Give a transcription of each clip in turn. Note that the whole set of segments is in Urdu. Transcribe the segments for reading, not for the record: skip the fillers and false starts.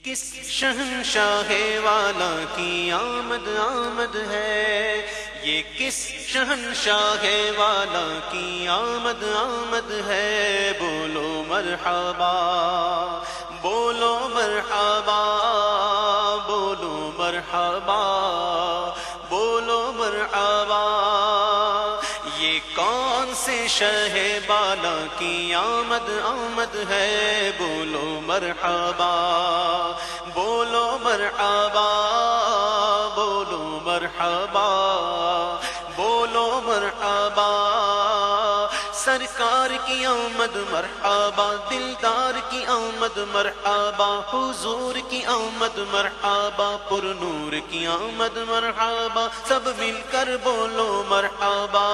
کس شہنشاہ والا کی آمد آمد ہے، یہ کس شہنشاہ والا کی آمد آمد ہے، بولو مرحبا بولو مرحبا بولو مرحبا بولو مرحبا، یہ کون سے شہ بالا کی آمد آمد ہے، بولو مرحبا بولو مرحبا بولو مرحبا بولو مرحبا، سرکار کی آمد مرحبا، دلدار کی آمد مرحبا، حضور کی آمد مرحبا، پر نور کی آمد مرحبا، سب مل کر بولو مرحبا،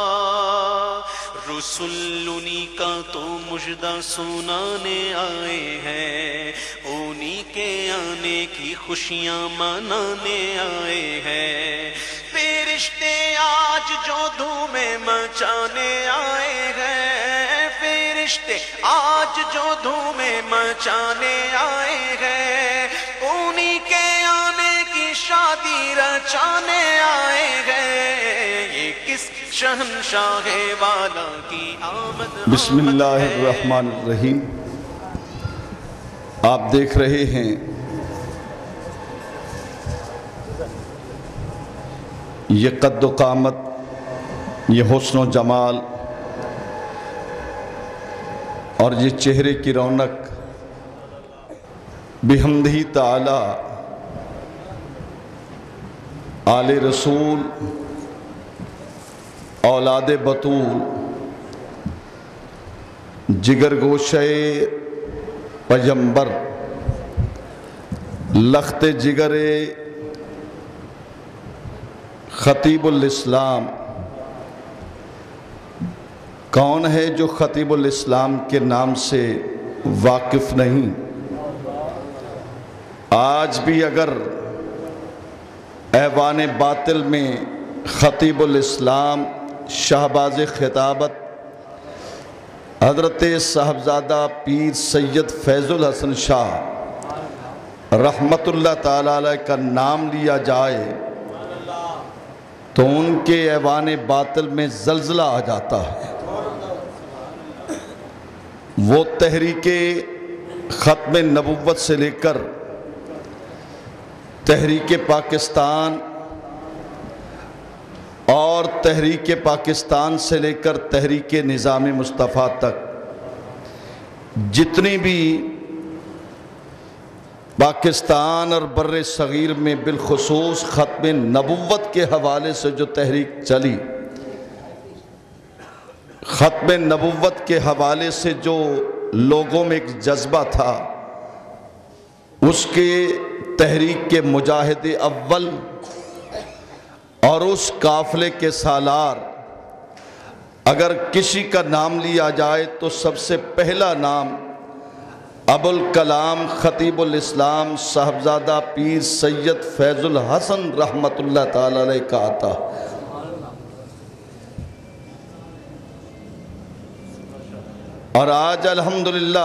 رسول انہی کا تو مژدہ سنانے آئے ہیں، انہی کے آنے کی خوشیاں منانے آئے ہیں، فرشتے آج جو دھومیں مچانے آئے ہیں، فرشتے آج جو دھومیں مچانے آئے ہیں، انہی کے آنے کی شادی رچانے آئے ہیں، یہ کس شہنشاہ والا کی آمد بسم اللہ الرحمن الرحیم۔ آپ دیکھ رہے ہیں یہ قد و قامت، یہ حسن و جمال اور یہ چہرے کی رونق بحمدہ تعالی آل رسول اولاد بطول جگر گوشے پیمبر لخت جگر خطیب الاسلام، کون ہے جو خطیب الاسلام کے نام سے واقف نہیں؟ آج بھی اگر ایوان باطل میں خطیب الاسلام شہباز خطابت حضرت صاحبزادہ پیر سید فیض الحسن شاہ رحمت اللہ تعالیٰ علیہ کا نام لیا جائے تو ان کے ایوان باطل میں زلزلہ آ جاتا ہے۔ وہ تحریک ختم نبوت سے لے کر تحریک پاکستان اور تحریک پاکستان سے لے کر تحریک نظام مصطفیٰ تک جتنی بھی پاکستان اور بر صغیر میں بالخصوص ختم نبوت کے حوالے سے جو تحریک چلی، ختم نبوت کے حوالے سے جو لوگوں میں ایک جذبہ تھا، اس کے تحریک کے مجاہد اول اور اس قافلے کے سالار اگر کسی کا نام لیا جائے تو سب سے پہلا نام ابوالکلام خطیب الاسلام صاحبزادہ پیر سید فیض الحسن رحمت اللہ تعالی علیہ کا آتا۔ اور آج الحمدللہ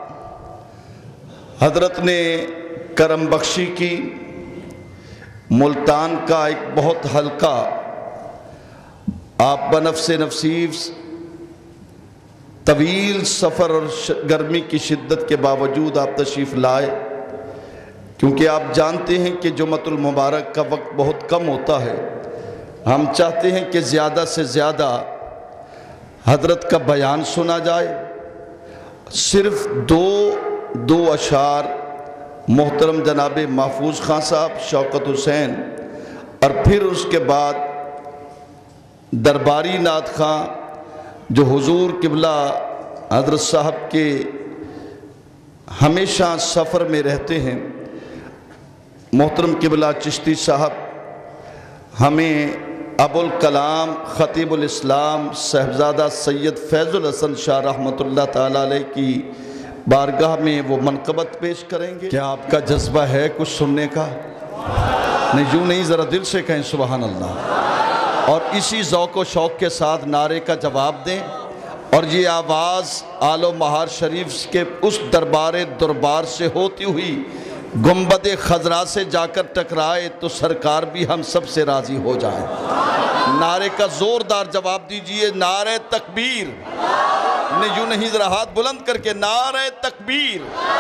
حضرت نے کرم بخشی کی، ملتان کا ایک بہت ہلکا، آپ بنفس نفسیس طویل سفر اور گرمی کی شدت کے باوجود آپ تشریف لائے، کیونکہ آپ جانتے ہیں کہ جمعۃ المبارک کا وقت بہت کم ہوتا ہے۔ ہم چاہتے ہیں کہ زیادہ سے زیادہ حضرت کا بیان سنا جائے۔ صرف دو اشعار محترم جناب محفوظ خان صاحب، شوکت حسین، اور پھر اس کے بعد درباری نعت خان جو حضور قبلہ حضرت صاحب کے ہمیشہ سفر میں رہتے ہیں، محترم قبلہ چشتی صاحب ہمیں ابوالکلام خطیب الاسلام صاحبزادہ سید فیض الحسن شاہ رحمت اللہ تعالیٰ علیہ کی بارگاہ میں وہ منقبت پیش کریں گے۔ کیا آپ کا جذبہ ہے کچھ سننے کا؟ نہیں، یوں نہیں، ذرا دل سے کہیں سبحان اللہ، اور اسی ذوق و شوق کے ساتھ نعرے کا جواب دیں، اور یہ آواز آل و مہار شریف کے اس دربار سے ہوتی ہوئی گنبد خضرا سے جا کر ٹکرائے تو سرکار بھی ہم سب سے راضی ہو جائیں۔ نعرے کا زوردار جواب دیجئے، نعرہ تکبیر، یوں نہیں ذرا ہاتھ بلند کر کے، نعرہ تکبیر،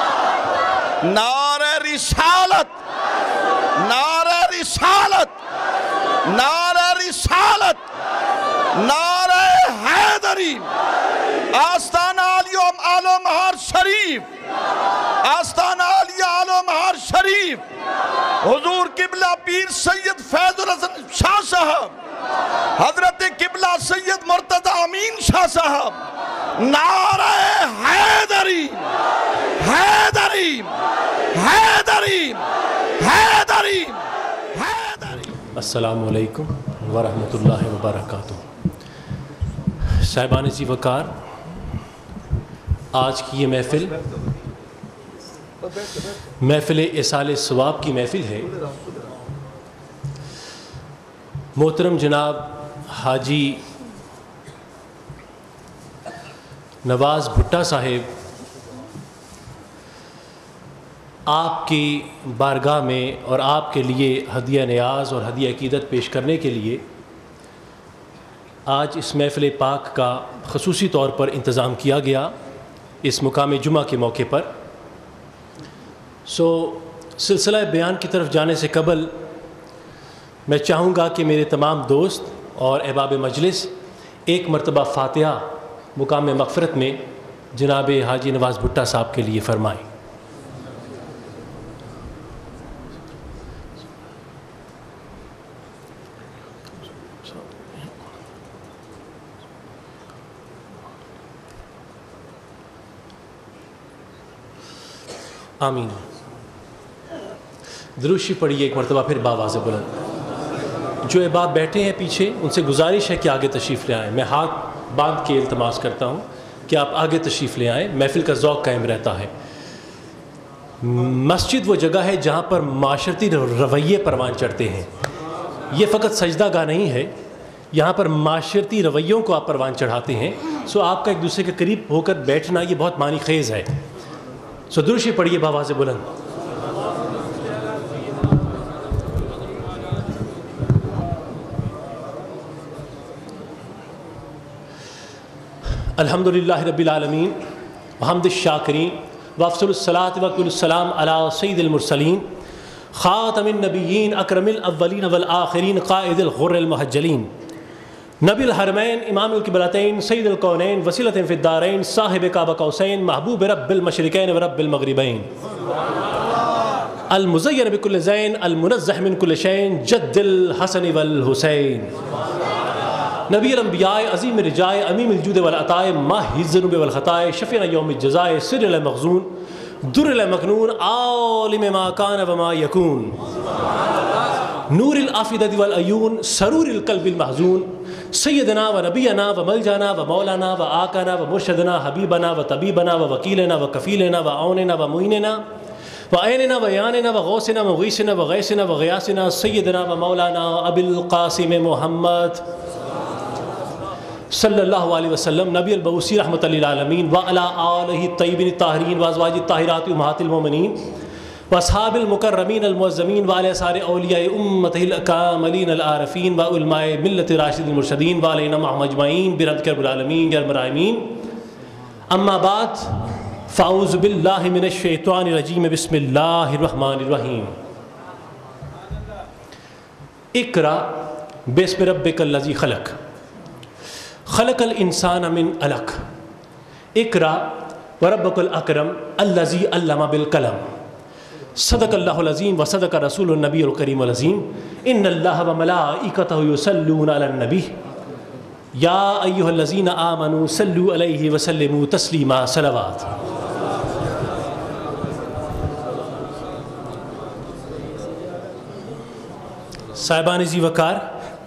نعرہ رسالت، نعرہ رسالت، نعرہ رسالت، نعرہ حیدری، آستانہ عالیہ آل و مہار شریف، آستانہ عالیہ آل و مہار شریف، حضور قبلہ پیر سید فیض الحسن شاہ صاحب، حضرت قبلہ سید مرتضی امین شاہ صاحب، نعرہ حیدری، حیدری، حیدری، حیدری، حیدری۔ السلام علیکم ورحمۃ اللہ وبرکاتہ۔ صاحبان ذی وقار، آج کی یہ محفل ایصال ثواب کی محفل ہے۔ محترم جناب حاجی نواز بھٹا صاحب آپ کی بارگاہ میں اور آپ کے لیے ہدیہ نیاز اور ہدیہ عقیدت پیش کرنے کے لیے آج اس محفل پاک کا خصوصی طور پر انتظام کیا گیا اس مقام جمعہ کے موقع پر۔ سلسلہ بیان کی طرف جانے سے قبل میں چاہوں گا کہ میرے تمام دوست اور احباب مجلس ایک مرتبہ فاتحہ مقام مغفرت میں جناب حاجی نواز بھٹا صاحب کے لیے فرمائیں۔ آمین۔ دروشی پڑھیے ایک مرتبہ پھر باواز بلند۔ جو احباب بیٹھے ہیں پیچھے ان سے گزارش ہے کہ آگے تشریف لے آئیں۔ میں ہاتھ باندھ کے التماس کرتا ہوں کہ آپ آگے تشریف لے آئیں، محفل کا ذوق قائم رہتا ہے۔ مسجد وہ جگہ ہے جہاں پر معاشرتی رویے پروان چڑھتے ہیں۔ یہ فقط سجدہ گاہ نہیں ہے، یہاں پر معاشرتی رویوں کو آپ پروان چڑھاتے ہیں۔ آپ کا ایک دوسرے کے قریب ہو کر بیٹھنا یہ بہت معنی خیز ہے۔ دروشی پڑھیے باواز بلند۔ الحمدللہ رب العالمین وحمد الشاکرین وافضل الصلاۃ وکل السلام علی سید المرسلین خاتم النبیین اکرم الاولین والآخرین قائد الغر المحجلین نبی الحرمین امام القبلتین سید الکونین وسیلۃ فی الدارین صاحب کعبہ قوسین محبوب رب المشرقین و رب المغربین المزین بکل زین المنزہ من کل شین جد الحسن والحسین نبی الانبیاء عظیم الرجائے امیم الجود والعطائے ماہی الذنوب والخطائے شفیع یوم الجزائے سر المخزون در المکنون عالم ما کان وما یکون نور الافئدۃ والعیون سرور القلب المحزون سیدنا و نبینا و ملجانا و مولانا و آقانا و مرشدنا حبیبنا و طبیبنا و وکیلنا و کفیلنا و عوننا و معیننا و عیننا و یاننا و غوثنا و غیثنا و غیثنا و غیاثنا سیدنا و مولانا ابی القاسم محمد صلی اللہ علیہ وسلم نبی البعوثی رحمۃ للعالمین وعلی آلہ الطیبین الطاہرین وازواج الطاہرات امہات المومنین واصحاب المکرمین المعظمین وعلی سائر اولیاء امتہ الکاملین العارفین وعلماء ملت راشدین المرشدین وعلینا معهم اجمعین برحمتک رب العالمین یا رب الراحمین۔ اما بعد فاعوذ باللہ من الشیطان الرجیم بسم اللہ الرحمن الرحیم۔ اقرأ باسم ربک الذی خلق خلق الانسان من علق اقرأ وربک الاکرم الذی علم بالقلم صدق اللہ العظیم وصدق رسول النبی الکریم العظیم۔ ان اللہ وملائکتہ یصلون علی النبی یا ایہا الذین آمنوا صلوا علیہ وسلموا تسلیما صلوات۔ صاحبان ذی وقار،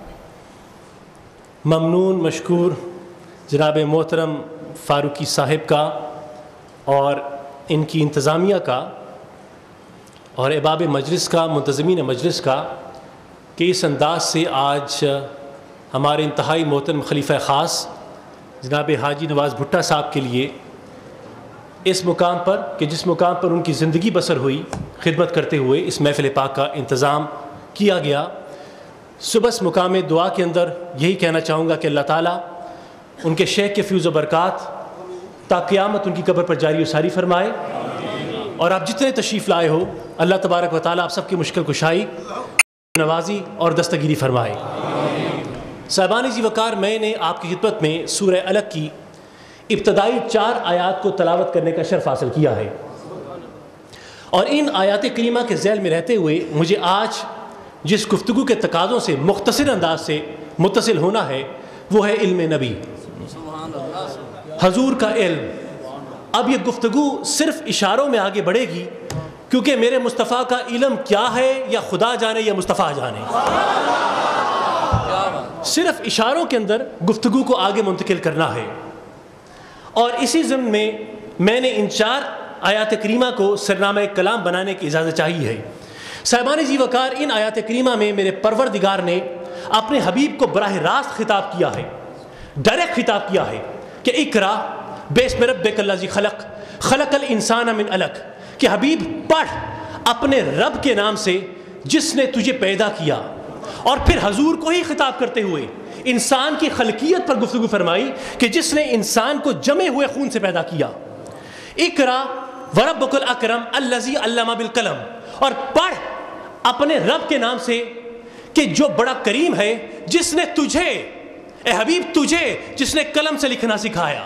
ممنون مشکور جناب محترم فاروقی صاحب کا اور ان کی انتظامیہ کا اور احباب مجلس کا، منتظمین مجلس کا کہ اس انداز سے آج ہمارے انتہائی محترم خلیفہ خاص جناب حاجی نواز بھٹا صاحب کے لیے اس مقام پر کہ جس مقام پر ان کی زندگی بسر ہوئی خدمت کرتے ہوئے اس محفل پاک کا انتظام کیا گیا، صبح اس مقام دعا کے اندر یہی کہنا چاہوں گا کہ اللہ تعالیٰ ان کے شیخ کے فیض و برکات تا قیامت ان کی قبر پر جاری و ساری فرمائے، اور آپ جتنے تشریف لائے ہو اللہ تبارک و تعالیٰ آپ سب کی مشکل کشائی نوازی اور دستگیری فرمائے۔ صاحبان ذی وقار، میں نے آپ کی خدمت میں سورہ الگ کی ابتدائی 4 آیات کو تلاوت کرنے کا شرف حاصل کیا ہے، اور ان آیات کریمہ کے ذیل میں رہتے ہوئے مجھے آج جس گفتگو کے تقاضوں سے مختصر انداز سے متصل ہونا ہے وہ ہے علم نبی، حضور کا علم۔ اب یہ گفتگو صرف اشاروں میں آگے بڑھے گی، کیونکہ میرے مصطفیٰ کا علم کیا ہے یا خدا جانے یا مصطفیٰ جانے، صرف اشاروں کے اندر گفتگو کو آگے منتقل کرنا ہے۔ اور اسی ضمن میں نے ان 4 آیات کریمہ کو سرنامہ کلام بنانے کی اجازت چاہی ہے۔ صاحبان ذی وقار، ان آیات کریمہ میں میرے پروردگار نے اپنے حبیب کو براہ راست خطاب کیا ہے، ڈائریکٹ خطاب کیا ہے کہ اقرا باسم ربک الذی خلق خلق الانسان من علق، کہ حبیب پڑھ اپنے رب کے نام سے جس نے تجھے پیدا کیا، اور پھر حضور کو ہی خطاب کرتے ہوئے انسان کی خلقیت پر گفتگو فرمائی کہ جس نے انسان کو جمے ہوئے خون سے پیدا کیا۔ اقرا وربک الاکرم الذی علم بالقلم، اور پڑھ اپنے رب کے نام سے کہ جو بڑا کریم ہے جس نے تجھے، اے حبیب تجھے، جس نے قلم سے لکھنا سکھایا۔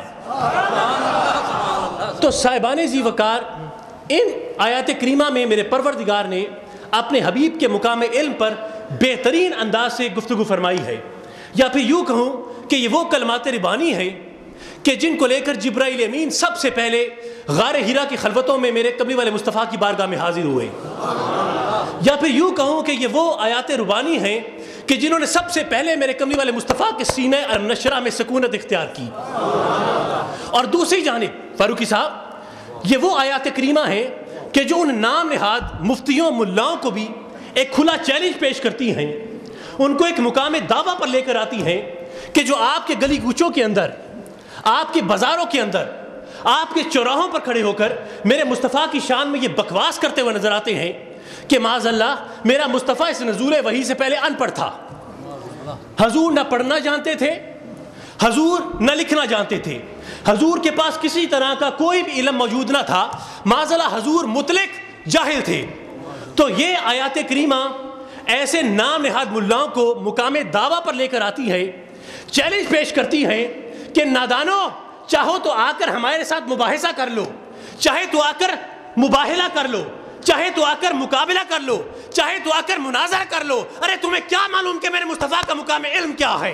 تو صاحبان ذی وقار، ان آیات کریمہ میں میرے پروردگار نے اپنے حبیب کے مقام علم پر بہترین انداز سے گفتگو فرمائی ہے، یا پھر یوں کہوں کہ یہ وہ کلمات ربانی ہے کہ جن کو لے کر جبرائیل امین سب سے پہلے غار ہیرا کی خلوتوں میں میرے کملی والے مصطفیٰ کی بارگاہ میں حاضر ہوئے، یا پھر یوں کہوں کہ یہ وہ آیات ربانی ہیں کہ جنہوں نے سب سے پہلے میرے کملی والے مصطفیٰ کے سینہ النشرہ میں سکونت اختیار کی۔ اور دوسری جانب فاروقی صاحب، یہ وہ آیات کریمہ ہیں کہ جو ان نام نہاد مفتیوں ملاؤں کو بھی ایک کھلا چیلنج پیش کرتی ہیں، ان کو ایک مقام دعویٰ پر لے کر آتی ہیں کہ جو آپ کے گلی کوچوں کے اندر، آپ کے بازاروں کے اندر، آپ کے چوراہوں پر کھڑے ہو کر میرے مصطفیٰ کی شان میں یہ بکواس کرتے ہوئے نظر آتے ہیں کہ معاذ اللہ میرا مصطفیٰ اس نزول وحی سے پہلے ان پڑھ تھا، حضور نہ پڑھنا جانتے تھے، حضور نہ لکھنا جانتے تھے، حضور کے پاس کسی طرح کا کوئی بھی علم موجود نہ تھا، معاذ اللہ حضور مطلق جاہل تھے۔ تو یہ آیات کریمہ ایسے نام نہاد ملاؤں کو مقام دعویٰ پر لے کر آتی ہے، چیلنج پیش کرتی ہیں کہ نادانو، چاہو تو آ کر ہمارے ساتھ مباحثہ کر لو، چاہے تو آ کر مباہلہ کر لو، چاہے تو آ کر مقابلہ کر لو، چاہے تو آ کر مناظرہ کر لو، ارے تمہیں کیا معلوم کہ میرے مصطفیٰ کا مقام علم کیا ہے؟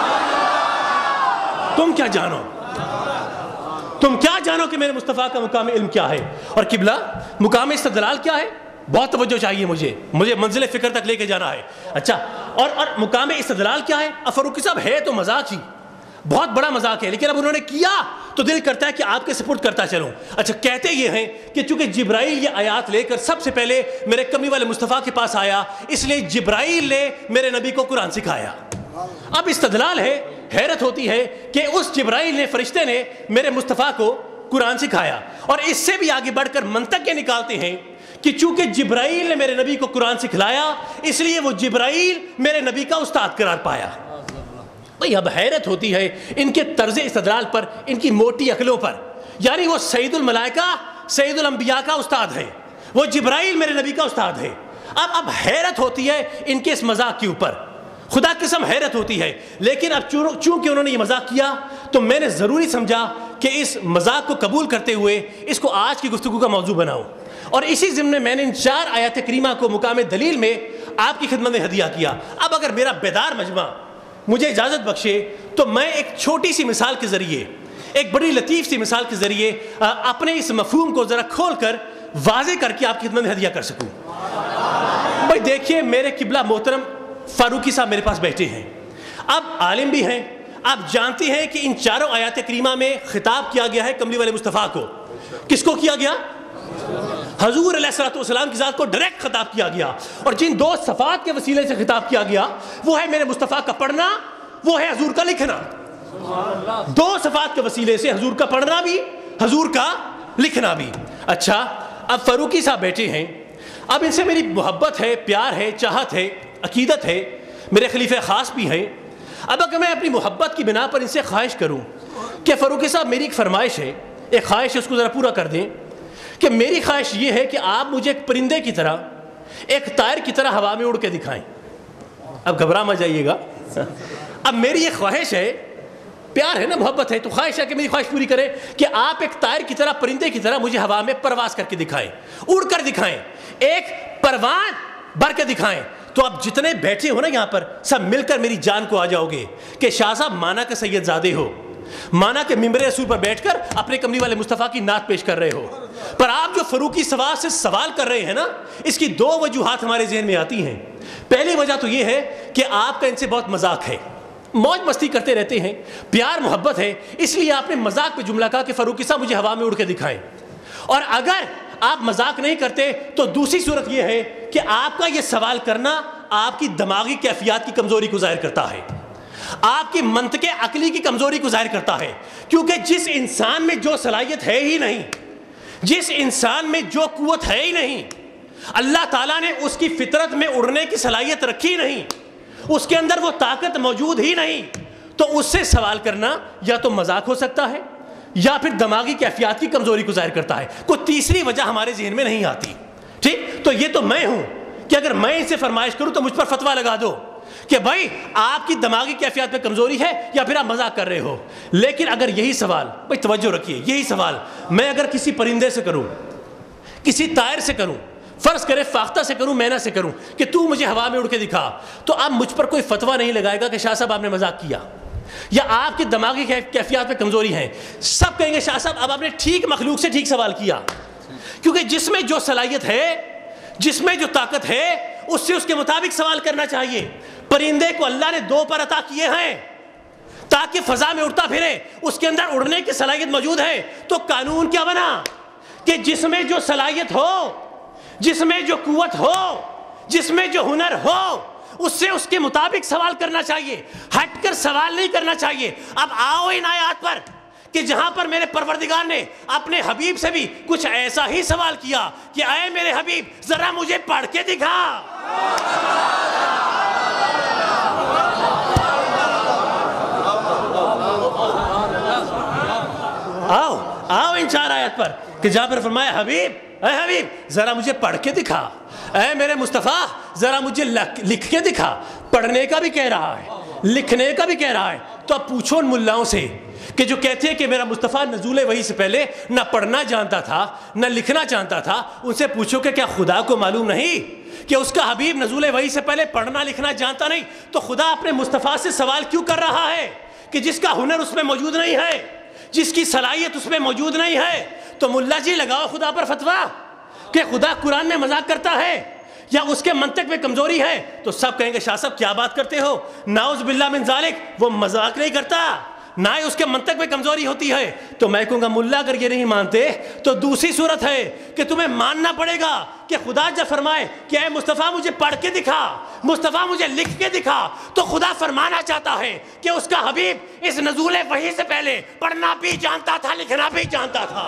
تم کیا جانو؟ تم کیا جانو کہ میرے مصطفیٰ کا مقام علم کیا ہے؟ اور قبلہ مقام استدلال کیا ہے؟ بہت توجہ چاہیے مجھے منزل فکر تک لے کے جانا ہے۔ اچھا، اور مقام استدلال کیا ہے؟ فاروقی صاحب ہے تو مذاق ہی، بہت بڑا مذاق ہے، لیکن اب انہوں نے کیا تو دل کرتا ہے کہ آپ کے سپورٹ کرتا چلوں۔ اچھا، کہتے یہ ہیں کہ چونکہ جبرائیل یہ آیات لے کر سب سے پہلے میرے کملی والے مصطفیٰ کے پاس آیا، اس لیے جبرائیل نے میرے نبی کو قرآن سکھایا۔ اب استدلال ہے، حیرت ہوتی ہے کہ اس جبرائیل نے، فرشتے نے میرے مصطفیٰ کو قرآن سکھایا، اور اس سے بھی آگے بڑھ کر منطق یہ نکالتے ہیں کہ چونکہ جبرائیل نے میرے نبی کو قرآن سکھلایا اس لیے وہ جبرائیل میرے نبی کا استاد قرار پایا۔ بھئی اب حیرت ہوتی ہے ان کے طرز استدلال پر، ان کی موٹی عقلوں پر، یعنی وہ سید الملائکہ، سید الانبیاء کا استاد ہے، وہ جبرائیل میرے نبی کا استاد ہے۔ اب حیرت ہوتی ہے ان کے اس مذاق کے اوپر، خدا قسم حیرت ہوتی ہے، لیکن اب چونکہ انہوں نے یہ مذاق کیا تو میں نے ضروری سمجھا کہ اس مذاق کو قبول کرتے ہوئے اس کو آج کی گفتگو کا موضوع بناؤں، اور اسی ضمن میں نے ان 4 آیات کریمہ کو مقام دلیل میں آپ کی خدمت میں ہدیہ کیا۔ اب اگر میرا بیدار مجمع مجھے اجازت بخشے تو میں ایک چھوٹی سی مثال کے ذریعے، ایک بڑی لطیف سی مثال کے ذریعے اپنے اس مفہوم کو ذرا کھول کر واضح کر کے آپ کی خدمت میں ہدیہ کر سکوں۔ بھائی دیکھیے، میرے قبلہ محترم فاروقی صاحب میرے پاس بیٹھے ہیں، اب عالم بھی ہیں، آپ جانتے ہیں کہ ان 4 آیات کریمہ میں خطاب کیا گیا ہے کملی والے مصطفیٰ کو۔ کس کو کیا گیا؟ حضور علیہ السلام کی ذات کو ڈائریکٹ خطاب کیا گیا، اور جن 2 صفات کے وسیلے سے خطاب کیا گیا وہ ہے میرے مصطفیٰ کا پڑھنا، وہ ہے حضور کا لکھنا۔ 2 صفات کے وسیلے سے، حضور کا پڑھنا بھی، حضور کا لکھنا بھی. اچھا اب فاروقی صاحب بیٹھے ہیں, اب ان سے میری محبت ہے, پیار ہے, چاہت ہے, عقیدت ہے, میرے خلیفہ خاص بھی ہیں. اب اگر میں اپنی محبت کی بنا پر ان سے خواہش کروں کہ فاروقی صاحب میری ایک فرمائش ہے, ایک خواہش ہے, اس کو ذرا پورا کر دیں, کہ میری خواہش یہ ہے کہ آپ مجھے ایک پرندے کی طرح, ایک طائر کی طرح ہوا میں اڑ کے دکھائیں. اب گھبرا مت جائیے گا, اب میری یہ خواہش ہے, پیار ہے نا, محبت ہے, تو خواہش ہے کہ میری خواہش پوری کرے کہ آپ ایک طائر کی طرح, پرندے کی طرح مجھے ہوا میں پرواز کر کے دکھائیں, اڑ کر دکھائیں, ایک پروان بھر کے دکھائیں. تو آپ جتنے بیٹھے ہو نا یہاں پر, سب مل کر میری جان کو آ جاؤ گے کہ شاہ صاحب مانا کے سید زادے ہو, مانا کے ممبر رسول پر بیٹھ کر اپنے کملی والے مصطفیٰ کی نعت پیش کر رہے ہو. پر آپ جو فاروقی سوال سے سوال کر رہے ہیں نا, اس کی دو وجوہات ہمارے ذہن میں آتی ہیں. پہلی وجہ تو یہ ہے کہ آپ کا ان سے بہت مذاق ہے, موج مستی کرتے رہتے ہیں, پیار محبت ہے, اس لیے آپ نے مذاق پہ جملہ کہا کہ فاروقی صاحب مجھے ہوا میں اڑ کے دکھائیں. اور اگر آپ مذاق نہیں کرتے تو دوسری صورت یہ ہے کہ آپ کا یہ سوال کرنا آپ کی دماغی کیفیات کی کمزوری کو ظاہر کرتا ہے, آپ کی منطق عقلی کی کمزوری کو ظاہر کرتا ہے. کیونکہ جس انسان میں جو صلاحیت ہے ہی نہیں, جس انسان میں جو قوت ہے ہی نہیں, اللہ تعالیٰ نے اس کی فطرت میں اڑنے کی صلاحیت رکھی نہیں, اس کے اندر وہ طاقت موجود ہی نہیں, تو اس سے سوال کرنا یا تو مذاق ہو سکتا ہے یا پھر دماغی کیفیات کی کمزوری کو ظاہر کرتا ہے. کوئی تیسری وجہ ہمارے ذہن میں نہیں آتی. ٹھیک, تو یہ تو میں ہوں کہ اگر میں ان سے فرمائش کروں تو مجھ پر فتویٰ لگا دو کہ بھائی آپ کی دماغی کیفیات میں کمزوری ہے یا پھر آپ مذاق کر رہے ہو. لیکن اگر یہی سوال, بھائی توجہ رکھیے, یہی سوال میں اگر کسی پرندے سے کروں, کسی طائر سے کروں, فرض کرے فاختہ سے کروں, مینا سے کروں کہ تو مجھے ہوا میں اڑ کے دکھا, تو اب مجھ پر کوئی فتویٰ نہیں لگائے گا کہ شاہ صاحب آپ نے مذاق کیا یا آپ کی دماغی کیفیات میں کمزوری ہے. سب کہیں گے شاہ صاحب اب آپ نے ٹھیک مخلوق سے ٹھیک سوال کیا, کیونکہ جس میں جو صلاحیت ہے, جس میں جو طاقت ہے, اس سے اس کے مطابق سوال کرنا چاہیے. پرندے کو اللہ نے دو پر عطا کیے ہیں تاکہ فضا میں اڑتا پھرے, اس کے اندر اڑنے کی صلاحیت موجود ہے. تو قانون کیا بنا کہ جس میں جو صلاحیت ہو, جس میں جو قوت ہو, جس میں جو ہنر ہو, اس سے اس کے مطابق سوال کرنا چاہیے, ہٹ کر سوال نہیں کرنا چاہیے. اب آؤ ان آیات پر کہ جہاں پر میرے پروردگار نے اپنے حبیب سے بھی کچھ ایسا ہی سوال کیا کہ اے میرے حبیب ذرا مجھے پڑھ کے دکھا. آؤ آؤ ان چار آیت پر کہ جہاں پر فرمایا حبیب اے حبیب ذرا مجھے پڑھ کے دکھا, اے میرے مصطفیٰ ذرا مجھے لکھ کے دکھا. پڑھنے کا بھی کہہ رہا ہے, لکھنے کا بھی کہہ رہا ہے. تو اب پوچھو ان ملاؤں سے کہ جو کہتے ہیں کہ میرا مصطفیٰ نزول وحی سے پہلے نہ پڑھنا جانتا تھا نہ لکھنا جانتا تھا, ان سے پوچھو کہ کیا خدا کو معلوم نہیں کہ اس کا حبیب نزول وحی سے پہلے پڑھنا لکھنا جانتا نہیں؟ تو خدا اپنے مصطفیٰ سے سوال کیوں کر رہا ہے کہ جس کا ہنر اس میں موجود نہیں ہے, جس کی صلاحیت اس میں موجود نہیں ہے؟ تو ملا جی لگاؤ خدا پر فتویٰ کہ خدا قرآن میں مذاق کرتا ہے یا اس کے منطق میں کمزوری ہے. تو سب کہیں گے شاہ صاحب کیا بات کرتے ہو, نعوذ باللہ من ذالک, وہ مذاق نہیں کرتا, نہ ہی اس کے منطق میں کمزوری ہوتی ہے. تو میں کہوں گا ملا اگر یہ نہیں مانتے تو دوسری صورت ہے کہ تمہیں ماننا پڑے گا کہ خدا جب فرمائے کہ اے مصطفیٰ مجھے پڑھ کے دکھا, مصطفیٰ مجھے لکھ کے دکھا, تو خدا فرمانا چاہتا ہے کہ اس کا حبیب اس نزول وحی سے پہلے پڑھنا بھی جانتا تھا, لکھنا بھی جانتا تھا.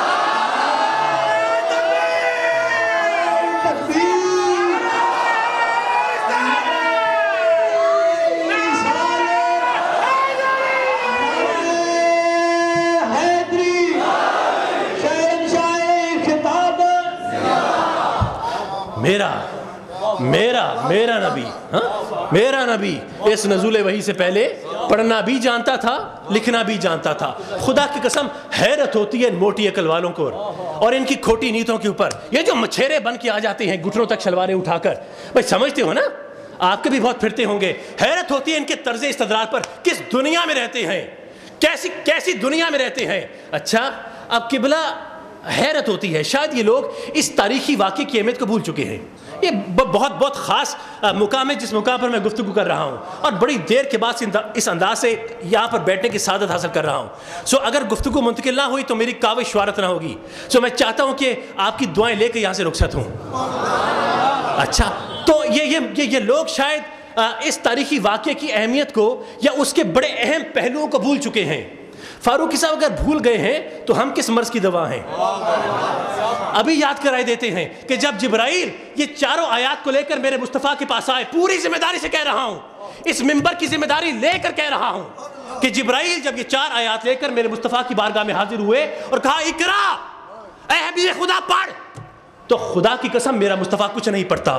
میرا نبی, میرا نبی اس نزول وحی سے پہلے پڑھنا بھی جانتا تھا, لکھنا بھی جانتا تھا. خدا کی قسم حیرت ہوتی ہے ان موٹی عقل والوں کو اور ان کی کھوٹی نیتوں کے اوپر. یہ جو مچھیرے بن کے آ جاتے ہیں گھٹنوں تک شلواریں اٹھا کر, بھائی سمجھتے ہو نا, آپ کے بھی بہت پھرتے ہوں گے. حیرت ہوتی ہے ان کے طرز استدلال پر, کس دنیا میں رہتے ہیں, کیسی دنیا میں رہتے ہیں. اچھا اب قبلہ حیرت ہوتی ہے, شاید یہ لوگ اس تاریخی واقعے کی اہمیت کو بھول چکے ہیں. یہ بہت خاص مقام ہے جس مقام پر میں گفتگو کر رہا ہوں, اور بڑی دیر کے بعد اس انداز سے یہاں پر بیٹھنے کی سعادت حاصل کر رہا ہوں. سو اگر گفتگو منتقل نہ ہوئی تو میری کاوش شوارت نہ ہوگی. سو میں چاہتا ہوں کہ آپ کی دعائیں لے کے یہاں سے رخصت ہوں. اچھا تو یہ لوگ شاید اس تاریخی واقعے کی اہمیت کو یا اس کے بڑے اہم پہلوؤں کو بھول چکے ہیں. فاروقی صاحب اگر بھول گئے ہیں تو ہم کس مرض کی دوا ہیں؟ ابھی یاد کرائے دیتے ہیں کہ جب جبرائیل یہ چاروں آیات کو لے کر میرے مصطفیٰ کے پاس آئے، پوری ذمہ داری سے کہہ رہا ہوں، اس منبر کی ذمہ داری لے کر کہہ رہا ہوں کہ جبرائیل جب یہ 4 آیات لے کر میرے مصطفیٰ کی بارگاہ میں حاضر ہوئے اور کہا اقرا اے حبیب خدا پڑھ، تو خدا کی قسم میرا مصطفیٰ کچھ نہیں پڑھتا،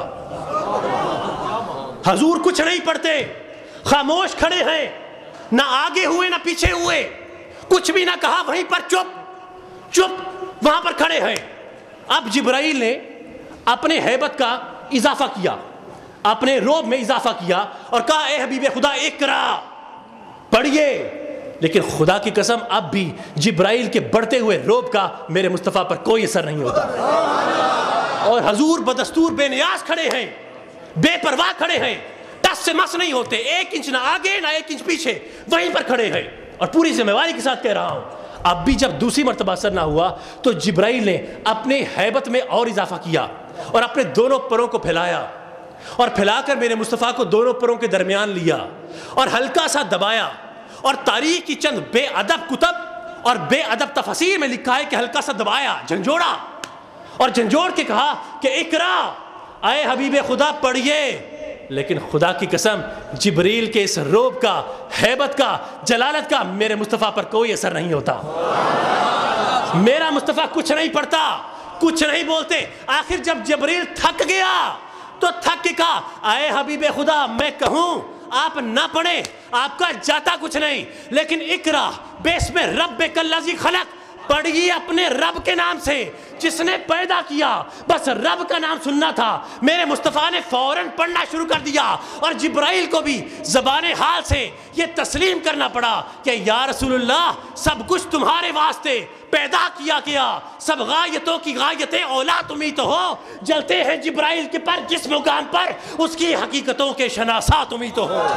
حضور کچھ نہیں پڑھتے، خاموش کھڑے ہیں، نہ آگے ہوئے نہ پیچھے ہوئے، کچھ بھی نہ کہا، وہیں پر چپ وہاں پر کھڑے ہیں۔ اب جبرائیل نے اپنے ہیبت کا اضافہ کیا، اپنے روب میں اضافہ کیا اور کہا اے حبیب خدا اقرا پڑھیے، لیکن خدا کی قسم اب بھی جبرائیل کے بڑھتے ہوئے روب کا میرے مصطفیٰ پر کوئی اثر نہیں ہوتا، اور حضور بدستور بے نیاز کھڑے ہیں، بے پرواہ کھڑے ہیں، ٹس سے مس نہیں ہوتے، 1 انچ نہ آگے نہ 1 انچ پیچھے، وہیں پر کھڑے ہیں، اور پوری ذمہ داری کے ساتھ کہہ رہا ہوں۔ اب بھی جب دوسری مرتبہ اثر نہ ہوا تو جبرائیل نے اپنے ہیبت میں اور اضافہ کیا اور اپنے دونوں پروں کو پھیلایا، اور پھیلا کر میرے مصطفیٰ کو دونوں پروں کے درمیان لیا اور ہلکا سا دبایا، اور تاریخ کی چند بے ادب کتب اور بے ادب تفاسیر میں لکھا ہے کہ ہلکا سا دبایا، جھنجھوڑا، اور جھنجھوڑ کے کہا کہ اقرا اے حبیب خدا پڑھیے، لیکن خدا کی قسم جبریل کے اس روب کا، ہیبت کا، جلالت کا میرے مصطفیٰ پر کوئی اثر نہیں ہوتا۔ میرا مصطفیٰ کچھ نہیں پڑھتا، کچھ نہیں بولتے۔ آخر جب جبریل تھک گیا تو تھک کے کہا اے حبیب خدا میں کہوں آپ نہ پڑھیں، آپ کا جاتا کچھ نہیں، لیکن اقرا بسم ربک الذی خلق، پڑھیے اپنے رب کے نام سے جس نے پیدا کیا، بس رب کا نام سننا تھا۔ میرے مصطفیٰ نے فوراً پڑھنا شروع کر دیا، اور جبرائیل کو بھی زبان حال سے یہ تسلیم کرنا پڑا کہ یا رسول اللہ سب کچھ تمہارے واسطے پیدا کیا گیا، سب غایتوں کی غایتیں اولا تمہیں تو ہو، جلتے ہیں جبرائیل کے پر جس مقام پر اس کی حقیقتوں کے شناسا تمہیں تو ہو۔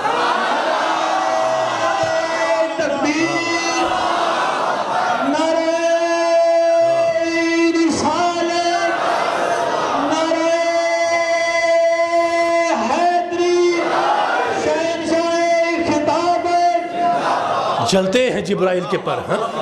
جلتے ہیں جبرائیل کے پر،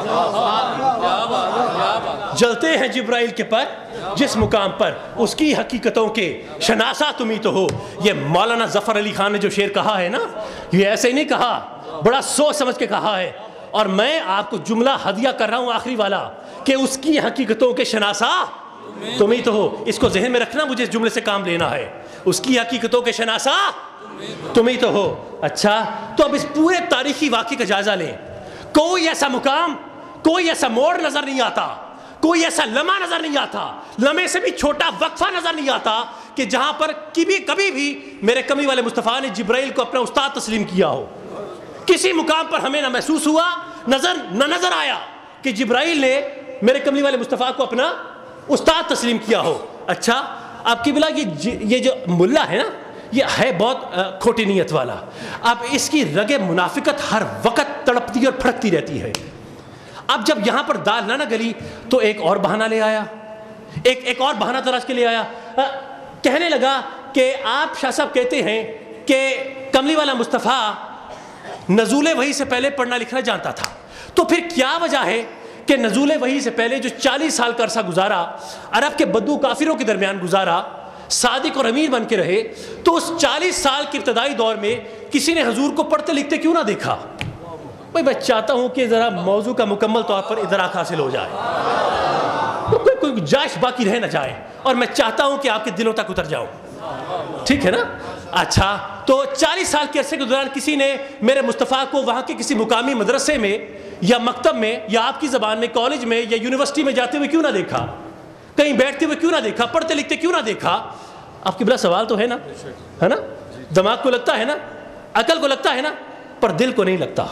جلتے ہیں جبرائیل کے پر جس مقام پر اس کی حقیقتوں کے شناسا تمہیں تو ہو۔ یہ مولانا ظفر علی خان نے جو شعر کہا ہے نا، یہ ایسے ہی نہیں کہا، بڑا سوچ سمجھ کے کہا ہے، اور میں آپ کو جملہ ہدیہ کر رہا ہوں آخری والا کہ اس کی حقیقتوں کے شناسا تمہیں تو ہو۔ اس کو ذہن میں رکھنا، مجھے اس جملے سے کام لینا ہے، اس کی حقیقتوں کے شناسا تمہیں تو ہو۔ اچھا، تو اب اس پورے تاریخی واقعے کا جائزہ لیں، کوئی ایسا مقام، کوئی ایسا موڑ نظر نہیں آتا، کوئی ایسا لمحہ نظر نہیں آتا، لمحے سے بھی چھوٹا وقفہ نظر نہیں آتا کہ جہاں پر کبھی بھی میرے کمی والے مصطفیٰ نے جبرائیل کو اپنا استاد تسلیم کیا ہو۔ کسی مقام پر ہمیں نہ محسوس ہوا، نظر آیا کہ جبرائیل نے میرے کملی والے مصطفیٰ کو اپنا استاد تسلیم کیا ہو۔ اچھا، آپ کی بلا یہ جو ملا ہے نا، یہ ہے بہت کھوٹی نیت والا، اب اس کی رگ منافقت ہر وقت تڑپتی اور پھڑکتی رہتی ہے۔ اب جب یہاں پر دال نہ گلی تو ایک اور بہانہ لے آیا، ایک اور بہانہ تلاش کے لے آیا، کہنے لگا کہ آپ شاہ صاحب کہتے ہیں کہ کملی والا مصطفیٰ نزول وحی سے پہلے پڑھنا لکھنا جانتا تھا، تو پھر کیا وجہ ہے کہ نزول وحی سے پہلے جو 40 سال کا عرصہ گزارا، عرب کے بدو کافروں کے درمیان گزارا، صادق اور امیر بن کے رہے، تو اس 40 سال کے ابتدائی دور میں کسی نے حضور کو پڑھتے لکھتے کیوں نہ دیکھا؟ بھائی میں چاہتا ہوں کہ ذرا موضوع کا مکمل طور پر ادراک حاصل ہو جائے، تو کوئی گنجائش باقی رہ نہ جائے، اور میں چاہتا ہوں کہ آپ کے دلوں تک اتر جاؤں، ٹھیک ہے نا؟ اچھا، تو 40 سال کے عرصے کے دوران کسی نے میرے مصطفیٰ کو وہاں کے کسی مقامی مدرسے میں یا مکتب میں یا آپ کی زبان میں کالج میں یا یونیورسٹی میں جاتے ہوئے کیوں نہ دیکھا، کہیں بیٹھتے ہوئے کیوں نہ دیکھا، پڑھتے لکھتے کیوں نہ دیکھا؟ آپ کی بلا سوال تو ہے نا، ہے نا؟ دماغ کو لگتا ہے نا، عقل کو لگتا ہے نا، پر دل کو نہیں لگتا۔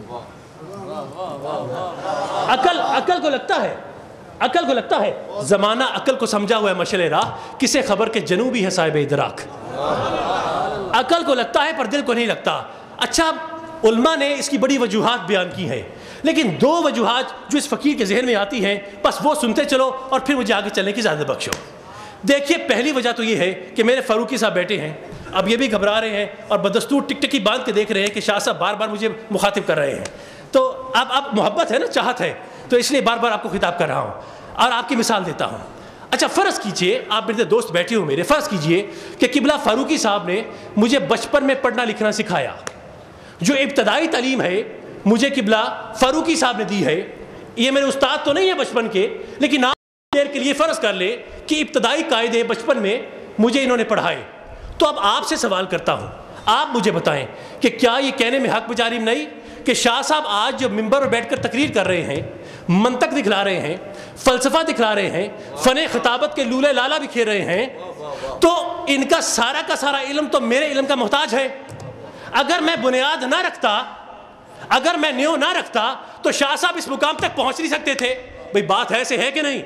عقل کو لگتا ہے، عقل کو لگتا ہے، زمانہ عقل کو سمجھا ہوا ہے مشعل راہ، کسے خبر کے جنوبی ہے صاحب ادراک۔ عقل کو لگتا ہے پر دل کو نہیں لگتا۔ اچھا، علماء نے اس کی بڑی وجوہات بیان کی ہیں، لیکن 2 وجوہات جو اس فقیر کے ذہن میں آتی ہیں، بس وہ سنتے چلو اور پھر مجھے آگے چلنے کی اجازت بخشو۔ دیکھیے، پہلی وجہ تو یہ ہے کہ میرے فاروقی صاحب بیٹے ہیں، اب یہ بھی گھبرا رہے ہیں اور بدستور ٹک ٹکی باندھ کے دیکھ رہے ہیں کہ شاہ صاحب بار بار مجھے مخاطب کر رہے ہیں، تو اب محبت ہے نا، چاہت ہے، تو اس لیے بار بار آپ کو خطاب کر رہا ہوں اور آپ کی مثال دیتا ہوں. اچھا فرض کیجئے، آپ میرے دوست بیٹھے ہو میرے، فرض کیجئے کہ قبلہ فاروقی صاحب نے مجھے بچپن میں پڑھنا لکھنا سکھایا. جو ابتدائی تعلیم ہے مجھے قبلہ فاروقی صاحب نے دی ہے. یہ میرے استاد تو نہیں ہے بچپن کے، لیکن آپ دیر کے لیے فرض کر لے کہ ابتدائی قاعدے بچپن میں مجھے انہوں نے پڑھائے. تو اب آپ سے سوال کرتا ہوں، آپ مجھے بتائیں کہ کیا یہ کہنے میں حق بجانب نہیں کہ شاہ صاحب آج جو ممبر پر بیٹھ کر تقریر کر رہے ہیں، منطق دکھلا رہے ہیں، فلسفہ دکھلا رہے ہیں، فن خطابت کے لولے لالا بکھیر رہے ہیں، تو ان کا سارا علم تو میرے علم کا محتاج ہے. اگر میں بنیاد نہ رکھتا، اگر میں نیو نہ رکھتا تو شاہ صاحب اس مقام تک پہنچ نہیں سکتے تھے. بھئی بات ایسے ہے کہ نہیں؟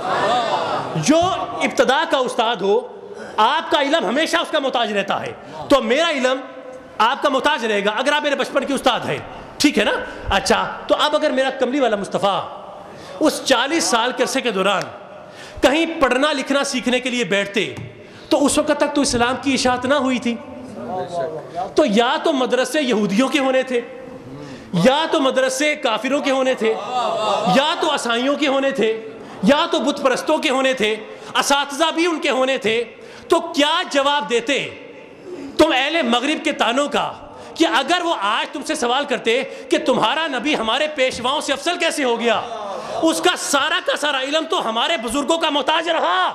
جو ابتدا کا استاد ہو آپ کا علم ہمیشہ اس کا محتاج رہتا ہے، تو میرا علم آپ کا محتاج رہے گا اگر آپ میرے بچپن کے استاد ہیں. ٹھیک ہے نا؟ اچھا تو اب اگر میرا کملی والا مصطفیٰ اس 40 سال کے عرصے کے دوران کہیں پڑھنا لکھنا سیکھنے کے لیے بیٹھتے تو اس وقت تک تو اسلام کی اشاعت نہ ہوئی تھی. تو یا تو مدرسے یہودیوں کے ہونے تھے، یا تو مدرسے کافروں کے ہونے تھے، یا تو عیسائیوں کے ہونے تھے، یا تو بت پرستوں کے ہونے تھے، اساتذہ بھی ان کے ہونے تھے. تو کیا جواب دیتے تم اہل مغرب کے تانوں کا کہ اگر وہ آج تم سے سوال کرتے کہ تمہارا نبی ہمارے پیشواؤں سے افضل کیسے ہو گیا؟ اس کا سارا علم تو ہمارے بزرگوں کا محتاج رہا،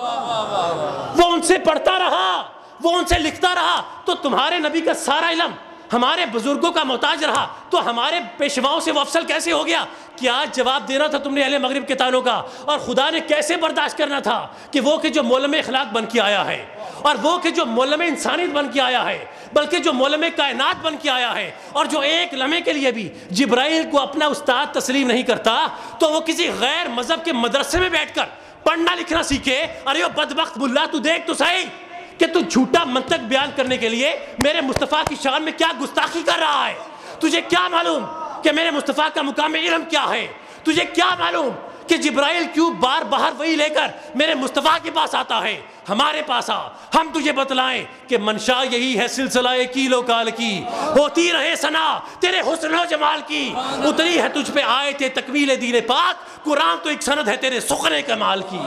وہ ان سے پڑھتا رہا، وہ ان سے لکھتا رہا، تو تمہارے نبی کا سارا علم ہمارے بزرگوں کا محتاج رہا، تو ہمارے پیشواؤں سے وہ افضل کیسے ہو گیا؟ کیا جواب دینا تھا تم نے اہل مغرب کے تانوں کا؟ اور خدا نے کیسے برداشت کرنا تھا کہ وہ کہ جو معلم اخلاق بن کے آیا ہے، اور وہ کہ جو معلم انسانیت بن کے آیا ہے، بلکہ جو معلم کائنات بن کے آیا ہے، اور جو ایک لمحے کے لیے بھی جبرائیل کو اپنا استاد تسلیم نہیں کرتا، تو وہ کسی غیر مذہب کے مدرسے میں بیٹھ کر پڑھنا لکھنا سیکھے. ارے وہ بدبخت ملا، تو دیکھ تو صحیح کہ تو جھوٹا منطق بیان کرنے کے لیے میرے مصطفیٰ کی شان میں کیا گستاخی کر رہا ہے. تجھے کیا معلوم کہ میرے مصطفیٰ کا مقام علم کیا ہے؟ تجھے کیا معلوم کہ جبرائیل کیوں بار باہر وہی لے کر میرے مصطفیٰ کے پاس آتا ہے؟ ہمارے پاس آ، ہم تجھے بتلائیں کہ منشا یہی ہے سلسلہ کیلو کال کی، ہوتی رہے ثنا تیرے حسن و جمال کی، اتری ہے تجھ پہ آئے تھے تکمیل دین پاک، قرآن تو ایک سند ہے تیرے سخن کمال کی.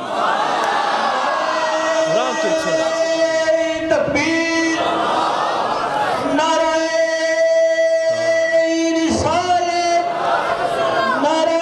قرآن تو ایک سند ہے. تکبیر، نعرہ رسالت، نعرہ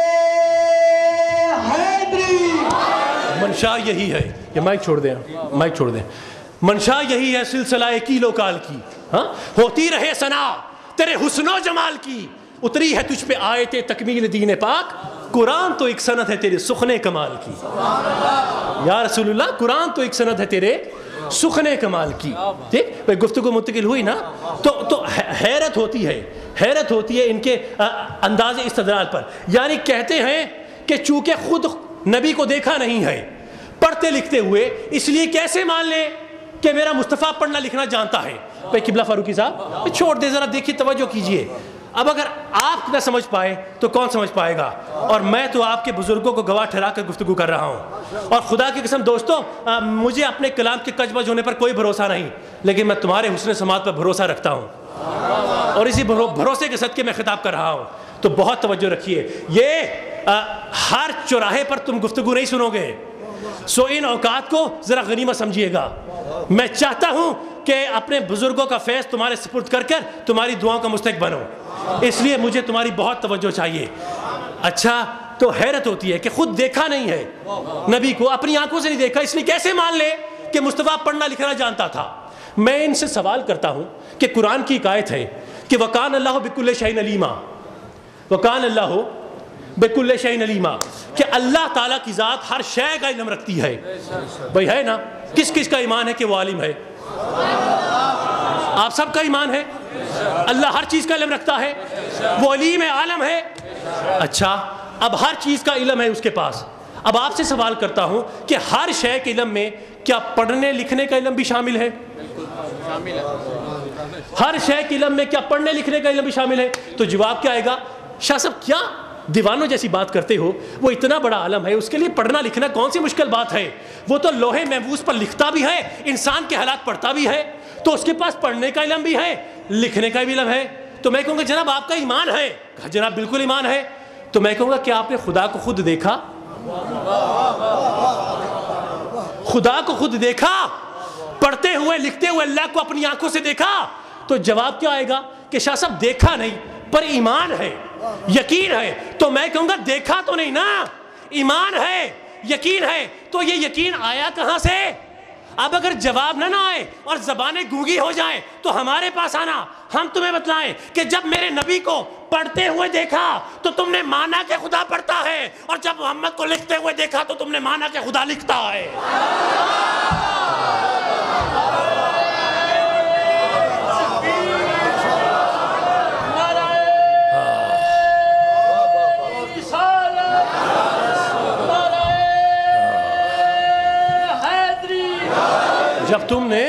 حیدری. منشا یہی ہے، یہ مائک چھوڑ دیں، مائک چھوڑ دیں. منشا یہی ہے سلسلہ کیلو کال کی، ہاں ہوتی رہے ثنا تیرے حسن و جمال کی، اتری ہے تجھ پہ آئے تھے تکمیل دین پاک، قرآن تو ایک سند ہے تیرے سخن کمال کی. یا رسول اللہ، قرآن تو ایک سند ہے تیرے سخن کمال کی. ٹھیک، گفتگو منتقل ہوئی نا، تو حیرت ہوتی ہے ان کے انداز استدلال پر. یعنی کہتے ہیں کہ چونکہ خود نبی کو دیکھا نہیں ہے پڑھتے لکھتے ہوئے، اس لیے کیسے مان لیں کہ میرا مصطفیٰ پڑھنا لکھنا جانتا ہے. بھائی قبلہ فاروقی صاحب چھوڑ دے، ذرا دیکھیے، توجہ کیجئے. اب اگر آپ نہ سمجھ پائے تو کون سمجھ پائے گا؟ اور میں تو آپ کے بزرگوں کو گواہ ٹھہرا کر گفتگو کر رہا ہوں. اور خدا کی قسم دوستوں، مجھے اپنے کلام کے کج بج ہونے پر کوئی بھروسہ نہیں، لیکن میں تمہارے حسن سماعت پر بھروسہ رکھتا ہوں، اور اسی بھروسے کے صدقے میں خطاب کر رہا ہوں. تو بہت توجہ رکھیے، یہ ہر چوراہے پر تم گفتگو نہیں سنو گے، سو ان اوقات کو ذرا غنیمت سمجھیے گا. میں چاہتا ہوں کہ اپنے بزرگوں کا فیض تمہارے سپرد کر کر تمہاری دعاؤں کا مستحق بنو، اس لیے مجھے تمہاری بہت توجہ چاہیے. اچھا تو حیرت ہوتی ہے کہ خود دیکھا نہیں ہے نبی کو، اپنی آنکھوں سے نہیں دیکھا، اس لیے کیسے مان لے کہ مصطفیٰ پڑھنا لکھنا جانتا تھا؟ میں ان سے سوال کرتا ہوں کہ قرآن کی ایک آیت ہے کہ وَقَانَ اللَّهُ بِكُلِّ شَيْءٍ عَلِيمًا، وَقَانَ اللَّهُ بِكُلِّ شَيْءٍ عَلِيمًا، کہ اللہ تعالیٰ کی ذات ہر شے کا علم رکھتی ہے. بھئی ہے نا؟ کس کس کا ایمان ہے کہ وہ عالم ہے؟ آپ سب کا ایمان ہے اللہ ہر چیز کا علم رکھتا ہے، وہ علیم عالم ہے. اچھا اب ہر چیز کا علم ہے اس کے پاس. اب آپ سے سوال کرتا ہوں کہ ہر شے کے علم میں کیا پڑھنے لکھنے کا علم بھی شامل ہے؟ ہر شے کے علم میں کیا پڑھنے لکھنے کا علم بھی شامل ہے؟ تو جواب کیا آئے گا؟ شاہ صاحب کیا دیوانوں جیسی بات کرتے ہو؟ وہ اتنا بڑا عالم ہے، اس کے لیے پڑھنا لکھنا کون سی مشکل بات ہے؟ وہ تو لوہے محفوظ پر لکھتا بھی ہے، انسان کے حالات پڑھتا بھی ہے، تو اس کے پاس پڑھنے کا علم بھی ہے، لکھنے کا بھی علم ہے. تو میں کہوں گا جناب آپ کا ایمان ہے. کہا جناب بالکل ایمان ہے. تو میں کہوں گا کیا آپ نے خدا کو خود دیکھا؟ خدا کو خود دیکھا؟ پڑھتے ہوئے لکھتے ہوئے اللہ کو اپنی آنکھوں سے دیکھا؟ تو جواب کیا آئے گا کہ شاہ صاحب دیکھا نہیں پر ایمان ہے، یقین ہے. تو میں کہوں گا دیکھا تو نہیں نا، ایمان ہے، یقین ہے. تو یہ یقین آیا کہاں سے؟ اب اگر جواب نہ آئے اور زبانیں گونگی ہو جائیں تو ہمارے پاس آنا، ہم تمہیں بتلائیں کہ جب میرے نبی کو پڑھتے ہوئے دیکھا تو تم نے مانا کہ خدا پڑھتا ہے، اور جب محمد کو لکھتے ہوئے دیکھا تو تم نے مانا کہ خدا لکھتا ہے. جب تم نے،